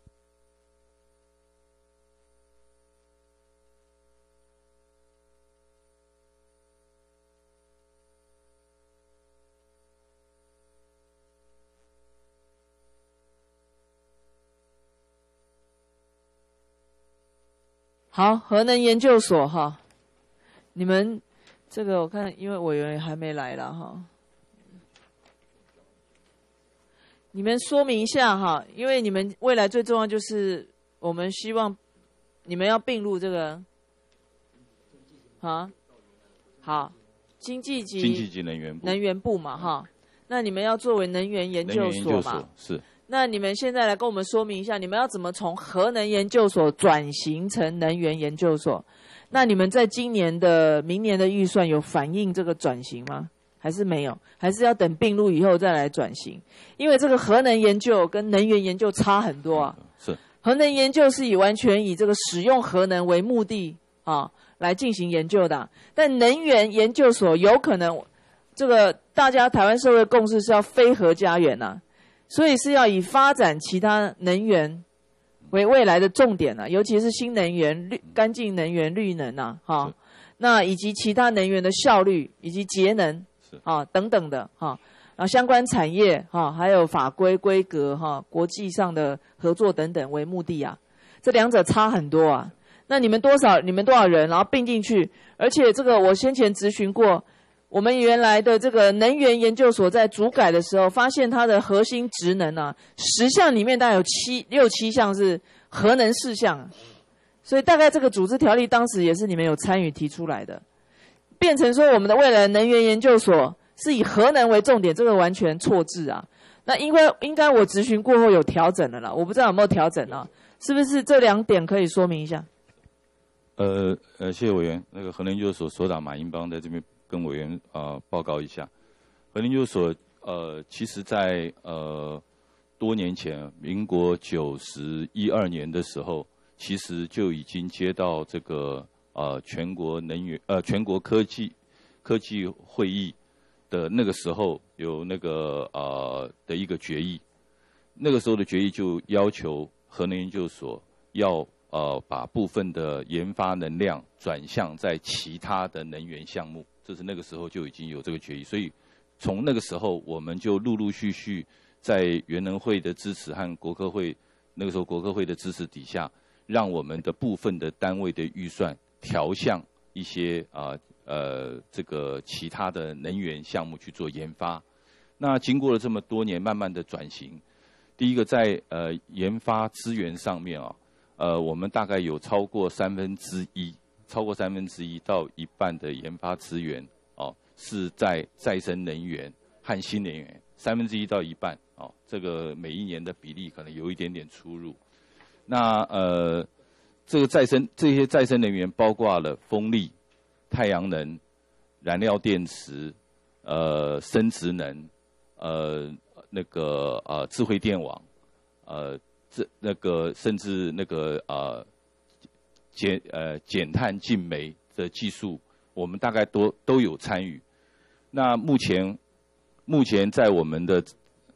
A: 好，核能研究所哈，你们这个我看，因为委员还没来了哈，你们说明一下哈，因为你们未来最重要就是我们希望你们要并入这个啊，好，经济及能源部嘛哈，那你们要作为能源研究所嘛，
D: 是。
A: 那你们现在来跟我们说明一下，你们要怎么从核能研究所转型成能源研究所？那你们在明年的预算有反映这个转型吗？还是没有？还是要等并入以后再来转型？因为这个核能研究跟能源研究差很多啊。
D: 是。核
A: 能研究是完全以这个使用核能为目的啊来进行研究的，但能源研究所有可能这个大家台湾社会共识是要非核家园啊。所以是要以发展其他能源为未来的重点啊，尤其是新能源、干净能源、绿能啊，哈，那以及其他能源的效率以及节能啊等等的哈，啊相关产业哈，还有法规规格哈，国际上的合作等等为目的啊，这两者差很多啊。那你们多少人，然后并进去，而且这个我先前咨询过。我们原来的这个能源研究所在主改的时候，发现它的核心职能啊，10项里面大概有6、7项是核能事项，所以大概这个组织条例当时也是你们有参与提出来的，变成说我们的未来能源研究所是以核能为重点，这个完全错置啊。那应该我质询过后有调整了啦，我不知道有没有调整啊？是不是这2点可以说明一下？
D: 谢谢委员，那个核能研究所所长马英邦在这边。跟委员报告一下，核能研究所其实在多年前，民国91、2年的时候，其实就已经接到这个全国科技会议的那个时候有那个的一个决议，那个时候的决议就要求核能研究所要把部分的研发能量转向在其他的能源项目。这是那个时候就已经有这个决议，所以从那个时候我们就陆陆续续在原能会的支持和国科会那个时候国科会的支持底下，让我们的部分的单位的预算调向一些这个其他的能源项目去做研发。那经过了这么多年慢慢的转型，第一个在研发资源上面我们大概有超过1/3到1半的研发资源是在再生能源和新能源，1/3到1半这个每一年的比例可能有一点点出入。那这些再生能源包括了风力、太阳能、燃料电池、生质能、那个智慧电网，甚至那个减碳净煤的技术，我们大概都有参与。那目前在我们的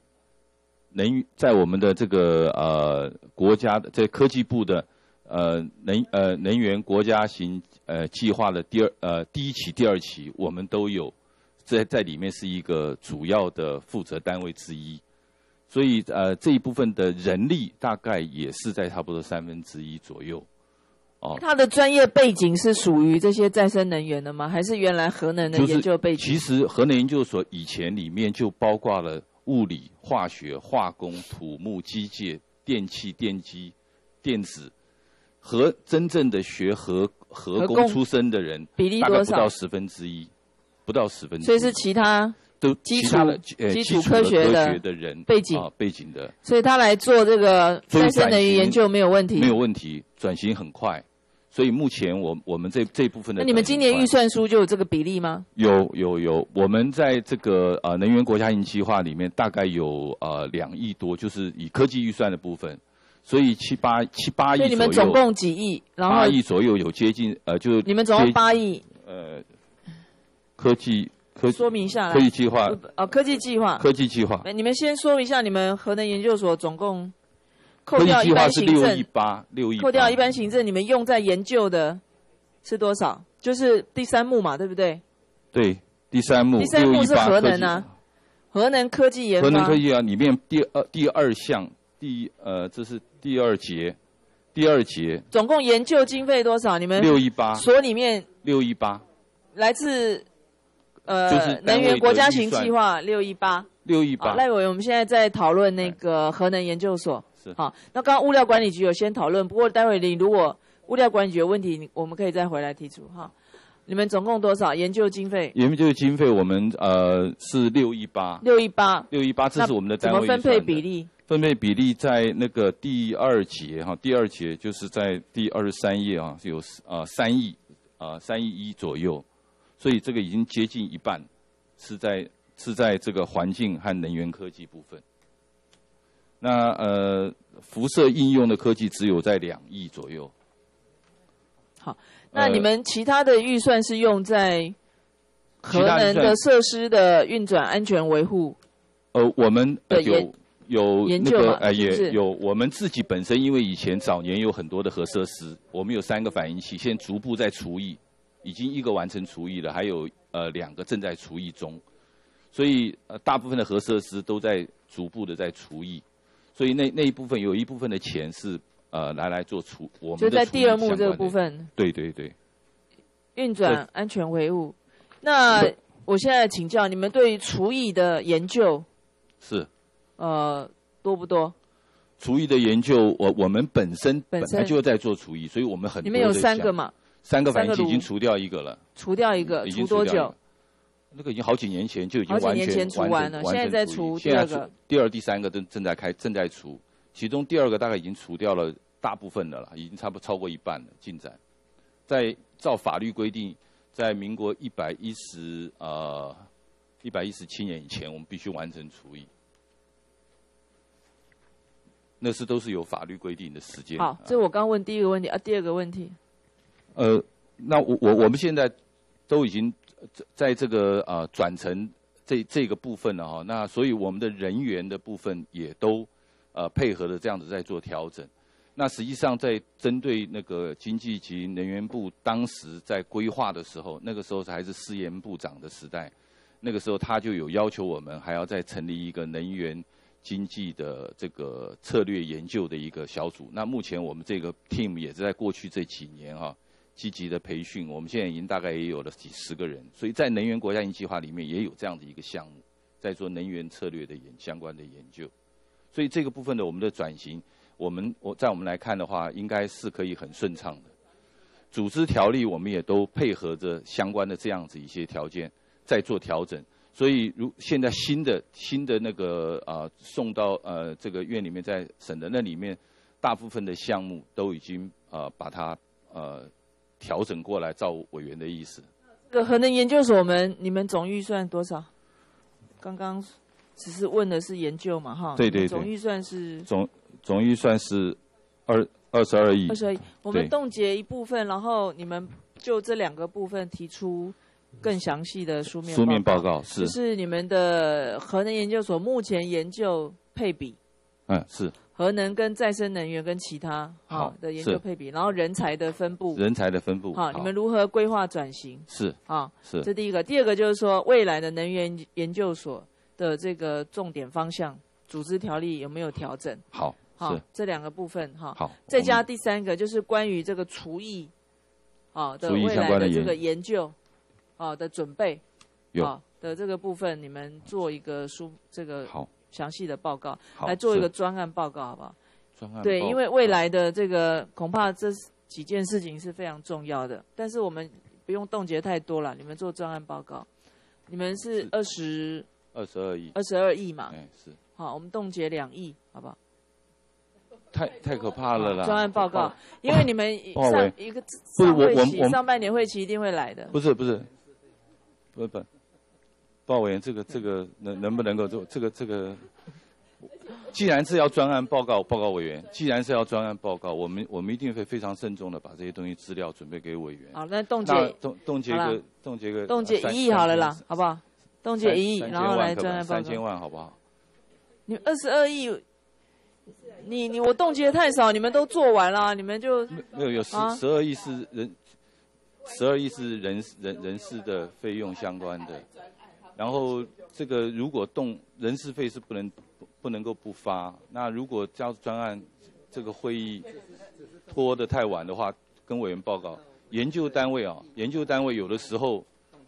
D: 这个国家的科技部的能源国家型计划的第1期、第2期，我们都有在里面是一个主要的负责单位之一。所以这一部分的人力大概也是在差不多1/3左右。
A: 他的专业背景是属于这些再生能源的吗？还是原来核能的研究背景？
D: 其实核能研究所以前里面就包括了物理、化学、化工、土木、机械、电气、电机、电子，和真正的学核工出身的人，
A: 比例多少？
D: 大概不到1/10，不到1/10。
A: 所以是其他
D: 都
A: 基
D: 其他的
A: 基础
D: 础科
A: 科学
D: 的人
A: 背景
D: 背景的，
A: 所以他来做这个再生能源研究没有问题，
D: 没有问题，转型很快。所以目前我们这一部分的，
A: 那你们今年预算书就有这个比例吗？
D: 有，我们在这个能源国家营计划里面大概有2亿多，就是以科技预算的部分，所以7、8亿左右。
A: 所以你们总共几亿？然后
D: 8亿左右有接近就
A: 你们总共8亿。
D: 科技
A: 说明一下来。
D: 科技计划
A: 科技计划。
D: 科技计划。
A: 你们先说一下你们核能研究所总共扣
D: 科技
A: 掉一
D: 计划是
A: 般行政
D: 6亿8，
A: 扣掉一般行政，你们用在研究的是多少？就是第3幕嘛，对不对？
D: 对，第3幕。
A: 第3幕是核能啊，核能科技研发。
D: 核能科技啊，里面第二项这是第2节，
A: 总共研究经费多少？你们
D: 6亿8
A: 所里面
D: 6亿8，
A: 来自
D: 就是
A: 能源国家型计划6亿8。
D: 6亿8。
A: 赖委员，我们现在在讨论那个核能研究所。
D: 是。
A: 好，那刚刚物料管理局有先讨论，不过待会你如果物料管理局有问题，我们可以再回来提出哈。你们总共多少研究经费？
D: 研究经费我们是6亿8。
A: 6亿8。
D: 6亿8，这是我们的单位预算的。
A: 怎么分配比例？
D: 分配比例在那个第2节哈，第2节就是在第23页啊，有3亿3亿1左右，所以这个已经接近一半，是在这个环境和能源科技部分。那辐射应用的科技只有在2亿左右。
A: 好，那你们其他的预算是用在核能的设施的运转、安全维护？
D: 我们有
A: 研究
D: 那个
A: 也
D: 有我们自己本身，因为以前早年有很多的核设施，我们有3个反应器，现在逐步在除役，已经1个完成除役了，还有2个正在除役中，所以大部分的核设施都在逐步的在除役，所以那一部分有一部分的钱是来做我们的
A: 就在第2幕这个部分。
D: 对。
A: 运转、安全维护。那我现在请教你们对于除役的研究
D: 是
A: 多不多？
D: 除役的研究，我们本来就在做除役，所以我们很多。
A: 你们有3个嘛
D: ？3个反应器已经除掉1个了。
A: 除掉1个，除多久？
D: 那个已经好几年前就已经
A: 好几年前除完了，现在在除第2个。
D: 第2、第3个正在除，其中第2个大概已经除掉了大部分的了，已经差不多超过一半了进展。照法律规定，在民国117年以前，我们必须完成除役。那都是有法律规定的时间。
A: 好，这是我刚问第1个问题第2个问题。
D: 那我们现在都已经在这个转成这个部分了哈。那所以我们的人员的部分也都配合的这样子在做调整。那实际上在针对那个经济及能源部当时在规划的时候，那个时候还是施延部长的时代，那个时候他就有要求我们还要再成立一个能源经济的这个策略研究的一个小组。那目前我们这个 team 也是在过去这几年积极的培训，我们现在已经大概也有了几10个人，所以在能源国家营计划里面也有这样的一个项目，在做能源策略的相关的研究。所以这个部分的我们的转型，在我们来看的话，应该是可以很顺畅的。组织条例我们也都配合着相关的这样子一些条件在做调整。所以现在新的那个送到这个院里面在审的那里面，大部分的项目都已经把它调整过来，照委员的意思。
A: 这个核能研究所你们总预算多少？刚刚只是问的是研究嘛哈？
D: 对。
A: 总预算是
D: 总预算是22亿。
A: 22亿。我们冻结一部分，然后你们就这2个部分提出更详细的书面报告是，就是你们的核能研究所目前研究配比，
D: 是
A: 核能跟再生能源跟其他的研究配比，然后人才的分布，好，你们如何规划转型？
D: 是
A: 这第1个。第2个就是说，未来的能源研究所的这个重点方向、组织条例有没有调整？
D: 好，
A: 这2个部分
D: 好，
A: 再加第3个就是关于这个除役的未来的这个研究的准备的这个部分，你们做一个这个详细的报告，来做一个专案报告，好不好？对，因为未来的这个恐怕这几件事情是非常重要的，但是我们不用冻结太多了，你们做专案报告。 你们是
D: 22亿
A: ，22亿嘛？
D: 是。
A: 好，我们冻结2亿，好不好？
D: 太可怕了啦！
A: 专案报告，因为你们一个上半年会期一定会来的。
D: 不是，报委员，这个能不能够做这个？既然是要专案报告委员，既然是要专案报告，我们一定会非常慎重的把这些东西资料准备给委员。
A: 好，那冻结1亿好了啦，好不好？冻结1亿，然后来专案报告。
D: 3000万好不好？
A: 你22亿，我冻结太少，你们都做完了，你们就
D: 没有12亿是12亿是人事的费用相关的，然后这个如果人事费是不能够不发，那如果交专案这个会议拖得太晚的话，跟委员报告，研究单位有的时候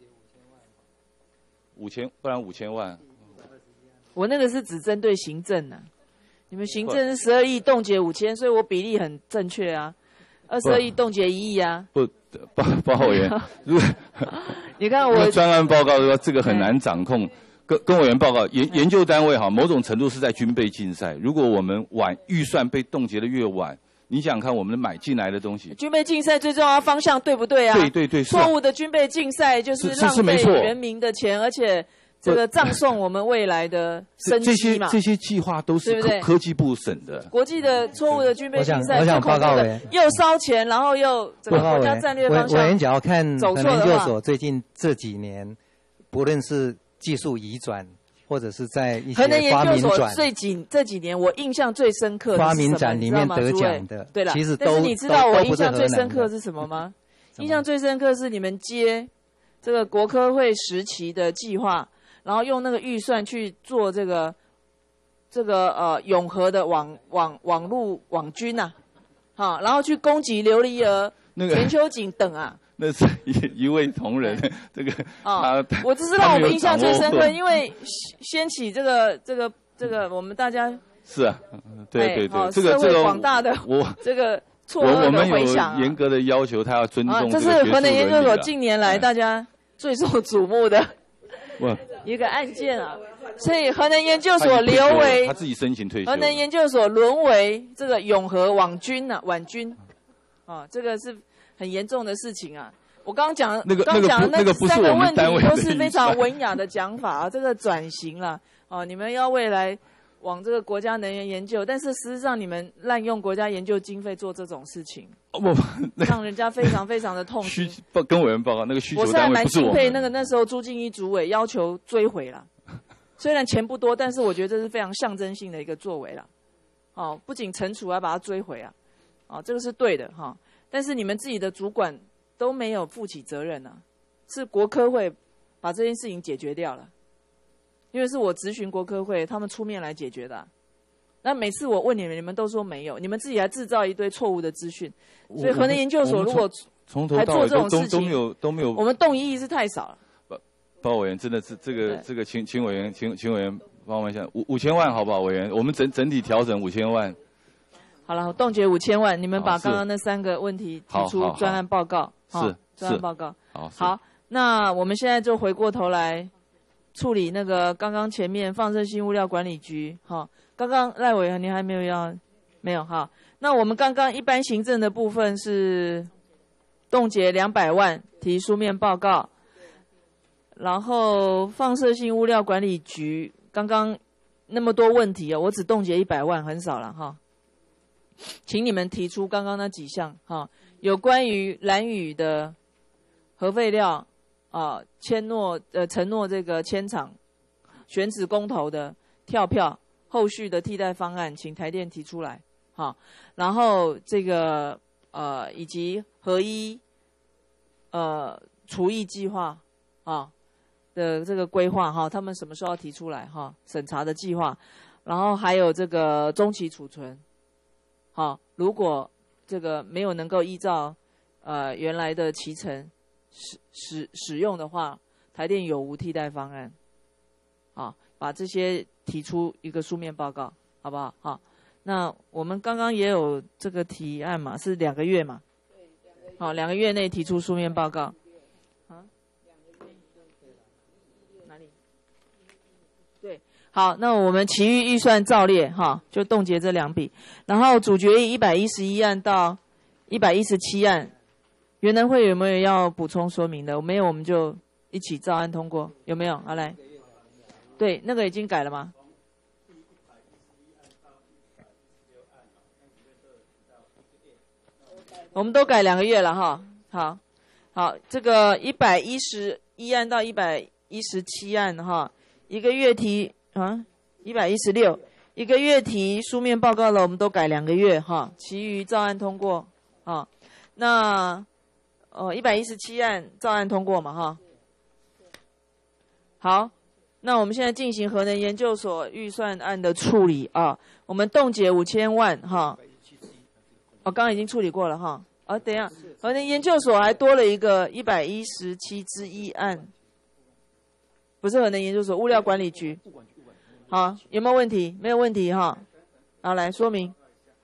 D: 5000，不然5000万。
A: 我那个是只针对行政啊，你们行政是12亿冻结5000，所以我比例很正确啊，22亿冻结1亿啊。
D: 报委员，
A: 你看我
D: 专案报告说这个很难掌控。跟委员报告，研究单位某种程度是在军备竞赛。如果我们预算被冻结的越晚，你想想看，我们买进来的东西，
A: 军备竞赛最重要的方向对不对啊？
D: 对，
A: 错误的军备竞赛就是浪费人民的钱，而且这个葬送我们未来的生机嘛。
D: 这些计划都是科技部审的。
A: 国际的错误的军备竞赛，
B: 我想报告委员
A: 又烧钱，然后又整个国家战略方向
B: 委员只要看
A: 走错的话，
B: 研究所最近这几年，不论是技术移转，或者是在一些发明展，
A: 这几年我印象最深刻的
B: 发明展里面得奖的，
A: 对了，
B: 其实
A: 但是你知道我印象最深刻是什么吗？印象最深刻是你们接这个国科会时期的计划，然后用那个预算去做这个永和的网路网军呐，好，然后去攻击琉璃娥、田秋瑾等啊。
D: 那是一位同仁，这个
A: 我这是让我们印象最深刻，因为掀起这个我们大家
D: 是啊，对，这个
A: 广大的这个错愕的回响，
D: 我们有严格的要求，他要尊重
A: 这是核能研究所近年来大家最受瞩目的一个案件啊，所以核能研究所留为
D: 他自己申请退休，
A: 核能研究所沦为这个永和网军啊，这个是很严重的事情啊！我刚讲的那3个问题都是非常文雅的讲法啊。这个转型了你们要未来往这个国家能源研究，但是事实上你们滥用国家研究经费做这种事情，让人家非常非常的痛心。
D: 跟委员报告那个需求单位不是我们。
A: 我是还蛮钦佩那时候朱敬一主委要求追回了，虽然钱不多，但是我觉得这是非常象征性的一个作为了。不仅惩处，要把它追回啊！这个是对的哈。但是你们自己的主管都没有负起责任啊，是国科会把这件事情解决掉了，因为是我质询国科会，他们出面来解决的那每次我问你们，你们都说没有，你们自己还制造一堆错误的资讯。所以核能研究所如果还做这种事情，
D: 都没有，
A: 我们动议是太少了。
D: 包委员真的是这个，请委员帮忙一下，5000万好不好？委员，我们整体调整5000万。
A: 好了，冻结5000万，你们把刚刚那3个问题提出专案报告。
D: 是
A: 专案报告。好，那我们现在就回过头来处理那个刚刚前面放射性物料管理局。刚刚赖委员你还没有哈？那我们刚刚一般行政的部分是冻结200万，提书面报告。然后放射性物料管理局刚刚那么多问题我只冻结100万，很少了哈。请你们提出刚刚那几项有关于兰屿的核废料承诺这个迁厂选址公投的跳票后续的替代方案，请台电提出来然后这个以及核一除役计划的这个规划他们什么时候要提出来审查的计划，然后还有这个中期储存如果这个没有能够依照原来的期程使用的话，台电有无替代方案？把这些提出一个书面报告，好不好？那我们刚刚也有这个提案嘛，是2个月嘛？2个月内提出书面报告。 对，好，那我们其余预算照列哈，就冻结这2笔。然后主决议111案到117案，原能会有没有要补充说明的？没有，我们就一起照案通过，有没有？好，来，对，那个已经改了吗？我们都改2个月了哈。好，这个111案到117案哈，1个月提116，一个月提书面报告了，我们都改2个月哈，其余照案通过啊。那117案照案通过嘛哈。好，那我们现在进行核能研究所预算案的处理啊，我们冻结5000万哈。刚刚已经处理过了哈。等一下，核能研究所还多了一个117之1案，不是核能研究所，物料管理局。好，有没有问题？没有问题哈。好，来说明。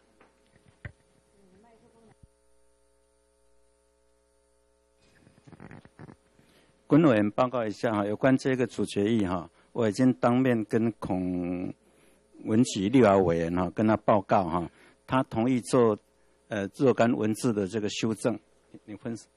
C: 滚委员报告一下哈，有关这个主决议哈，我已经当面跟孔文吉立法委员哈跟他报告哈，他同意做若干文字的这个修正，你分析。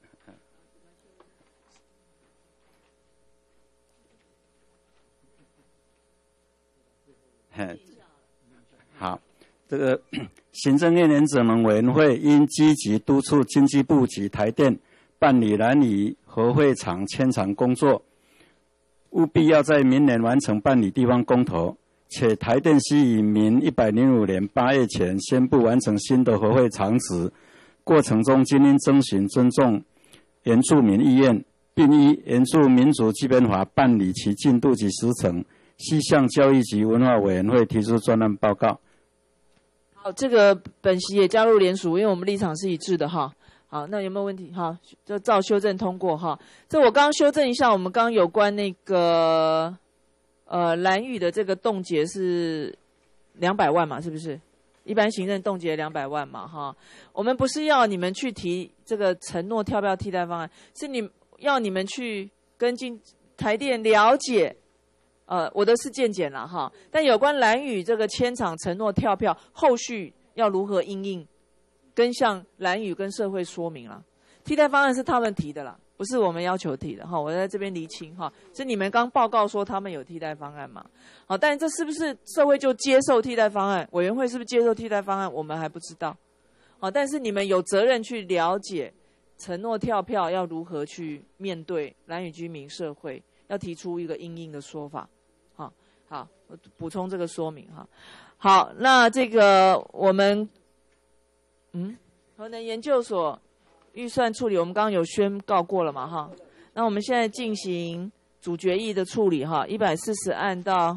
C: 好，这个行政院原子能委员会应积极督促经济部及台电办理南屿核废厂迁厂工作，务必要在明年完成办理地方公投，且台电须于明105年8月前宣布完成新的核废厂址，过程中均应征询尊重原住民意愿，并依原住民族基本法办理其进度及时程，须向教育及文化委员会提出专案报告。
A: 好，这个本席也加入联署，因为我们立场是一致的哈。好，那有没有问题？好，就照修正通过哈。这我刚刚修正一下，我们刚刚有关那个兰屿的这个冻结是200万嘛，是不是？一般行政冻结200万嘛哈。我们不是要你们去提这个承诺跳票替代方案，是要你们去跟台电了解。我的是健检了哈，但有关兰屿这个迁厂承诺跳票，后续要如何因应，跟向兰屿跟社会说明了。替代方案是他们提的啦，不是我们要求提的哈。我在这边厘清哈，是你们刚报告说他们有替代方案嘛？好，但这是不是社会就接受替代方案？委员会是不是接受替代方案？我们还不知道。好，但是你们有责任去了解承诺跳票要如何去面对兰屿居民社会，要提出一个因应的说法。好，我补充这个说明哈。好，那这个我们核能研究所预算处理，我们刚刚有宣告过了嘛哈。那我们现在进行主决议的处理哈，140案到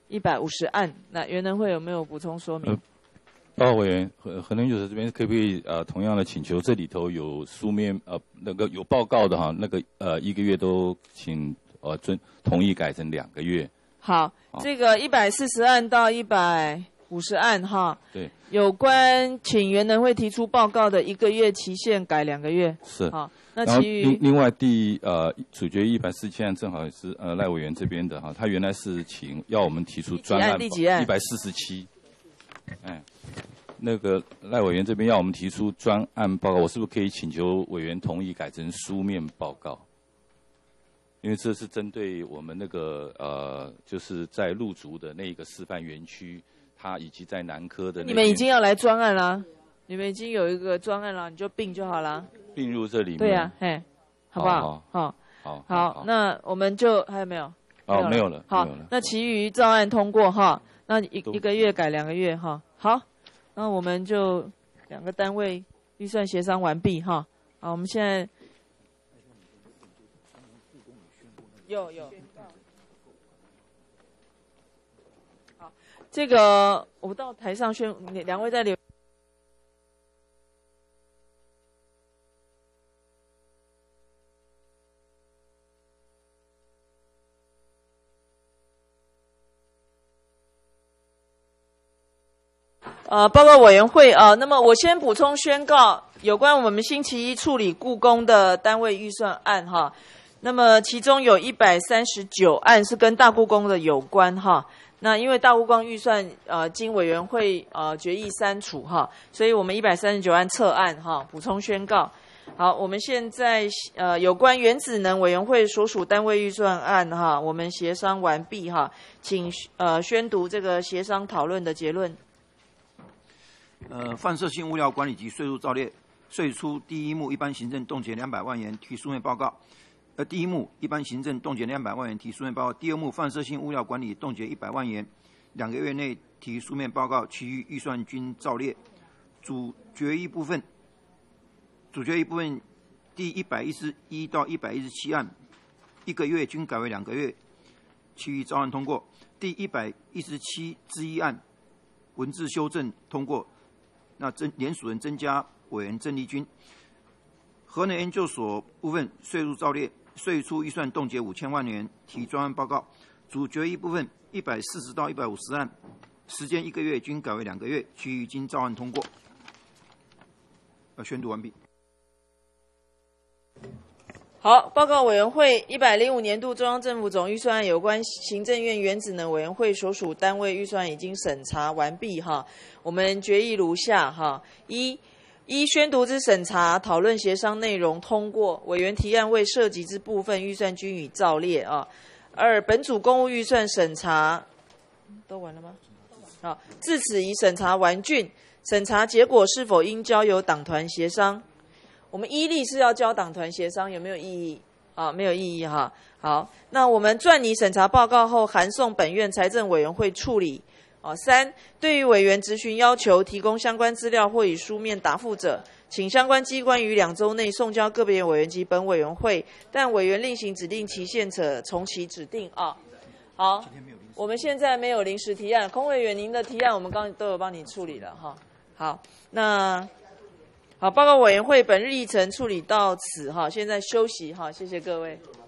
A: 150案。那原能会有没有补充说明？
D: 报告委员，核能研究所这边可不可以同样的请求，这里头有书面那个有报告的哈，那个1个月都请同意改成2个月。
A: 好，这个140案到150案哈，
D: 对，
A: 有关请原能会提出报告的1个月期限改2个月，
D: 是。
A: 好，那其余
D: 另外主决147案正好也是赖委员这边的哈，他原来是要我们提出专案，
A: 第几案
D: ？147，那个赖委员这边要我们提出专案报告，我是不是可以请求委员同意改成书面报告？因为这是针对我们那个就是在鹿竹的那个示范园区，它以及在南科的。你
A: 们已经要来专案啦，你们已经有一个专案了，你就并就好了。
D: 并入这里面。
A: 对呀，嘿，好不好？好，那我们就还有没有？
D: 没有了。
A: 好，那其余照案通过哈，那一个月改2个月哈。好，那我们就2个单位预算协商完毕哈。好，我们现在。有，好，这个我到台上宣，2位在留。报告委员会啊，那么我先补充宣告有关我们星期一处理故宫的单位预算案哈。 那么其中有139案是跟大故宫的有关哈。那因为大故宫预算经委员会决议删除哈，所以我们139案撤案哈，补充宣告。好，我们现在有关原子能委员会所属单位预算案哈，我们协商完毕哈，请宣读这个协商讨论的结论。
E: 放射性物料管理及税入造列税出第一目一般行政冻结200万元，提书面报告。第一目一般行政冻结200万元，提书面报告。第二目放射性物料管理冻结100万元，2个月内提书面报告，其余预算均照列。主决议部分第111到117案，1个月均改为2个月，其余照案通过。第117之1案文字修正通过。那联署人增加委员郑丽君。核能研究所部分税入照列，税出预算冻结5000万元，提专案报告。主决议部分140到150案，时间1个月均改为2个月，其余经照案通过。宣读完毕。
A: 好，报告委员会105年度中央政府总预算案有关行政院原子能委员会所属单位预算已经审查完毕哈。我们决议如下哈：一宣读之审查讨论协商内容通过，委员提案未涉及之部分预算均已照列啊。二本组公务预算审查都完了吗？好，至此已审查完竣，审查结果是否应交由党团协商？我们依例是要交党团协商，有没有异议？没有异议哈。好，那我们撰拟审查报告后，函送本院财政委员会处理。三，对于委员质询要求提供相关资料或以书面答复者，请相关机关于2周内送交个别委员及本委员会，但委员另行指定期限者，从其指定啊。好，我们现在没有临时提案，孔委员您的提案我们刚刚都有帮你处理了哈。好，那好，报告委员会本日议程处理到此哈，现在休息哈，谢谢各位。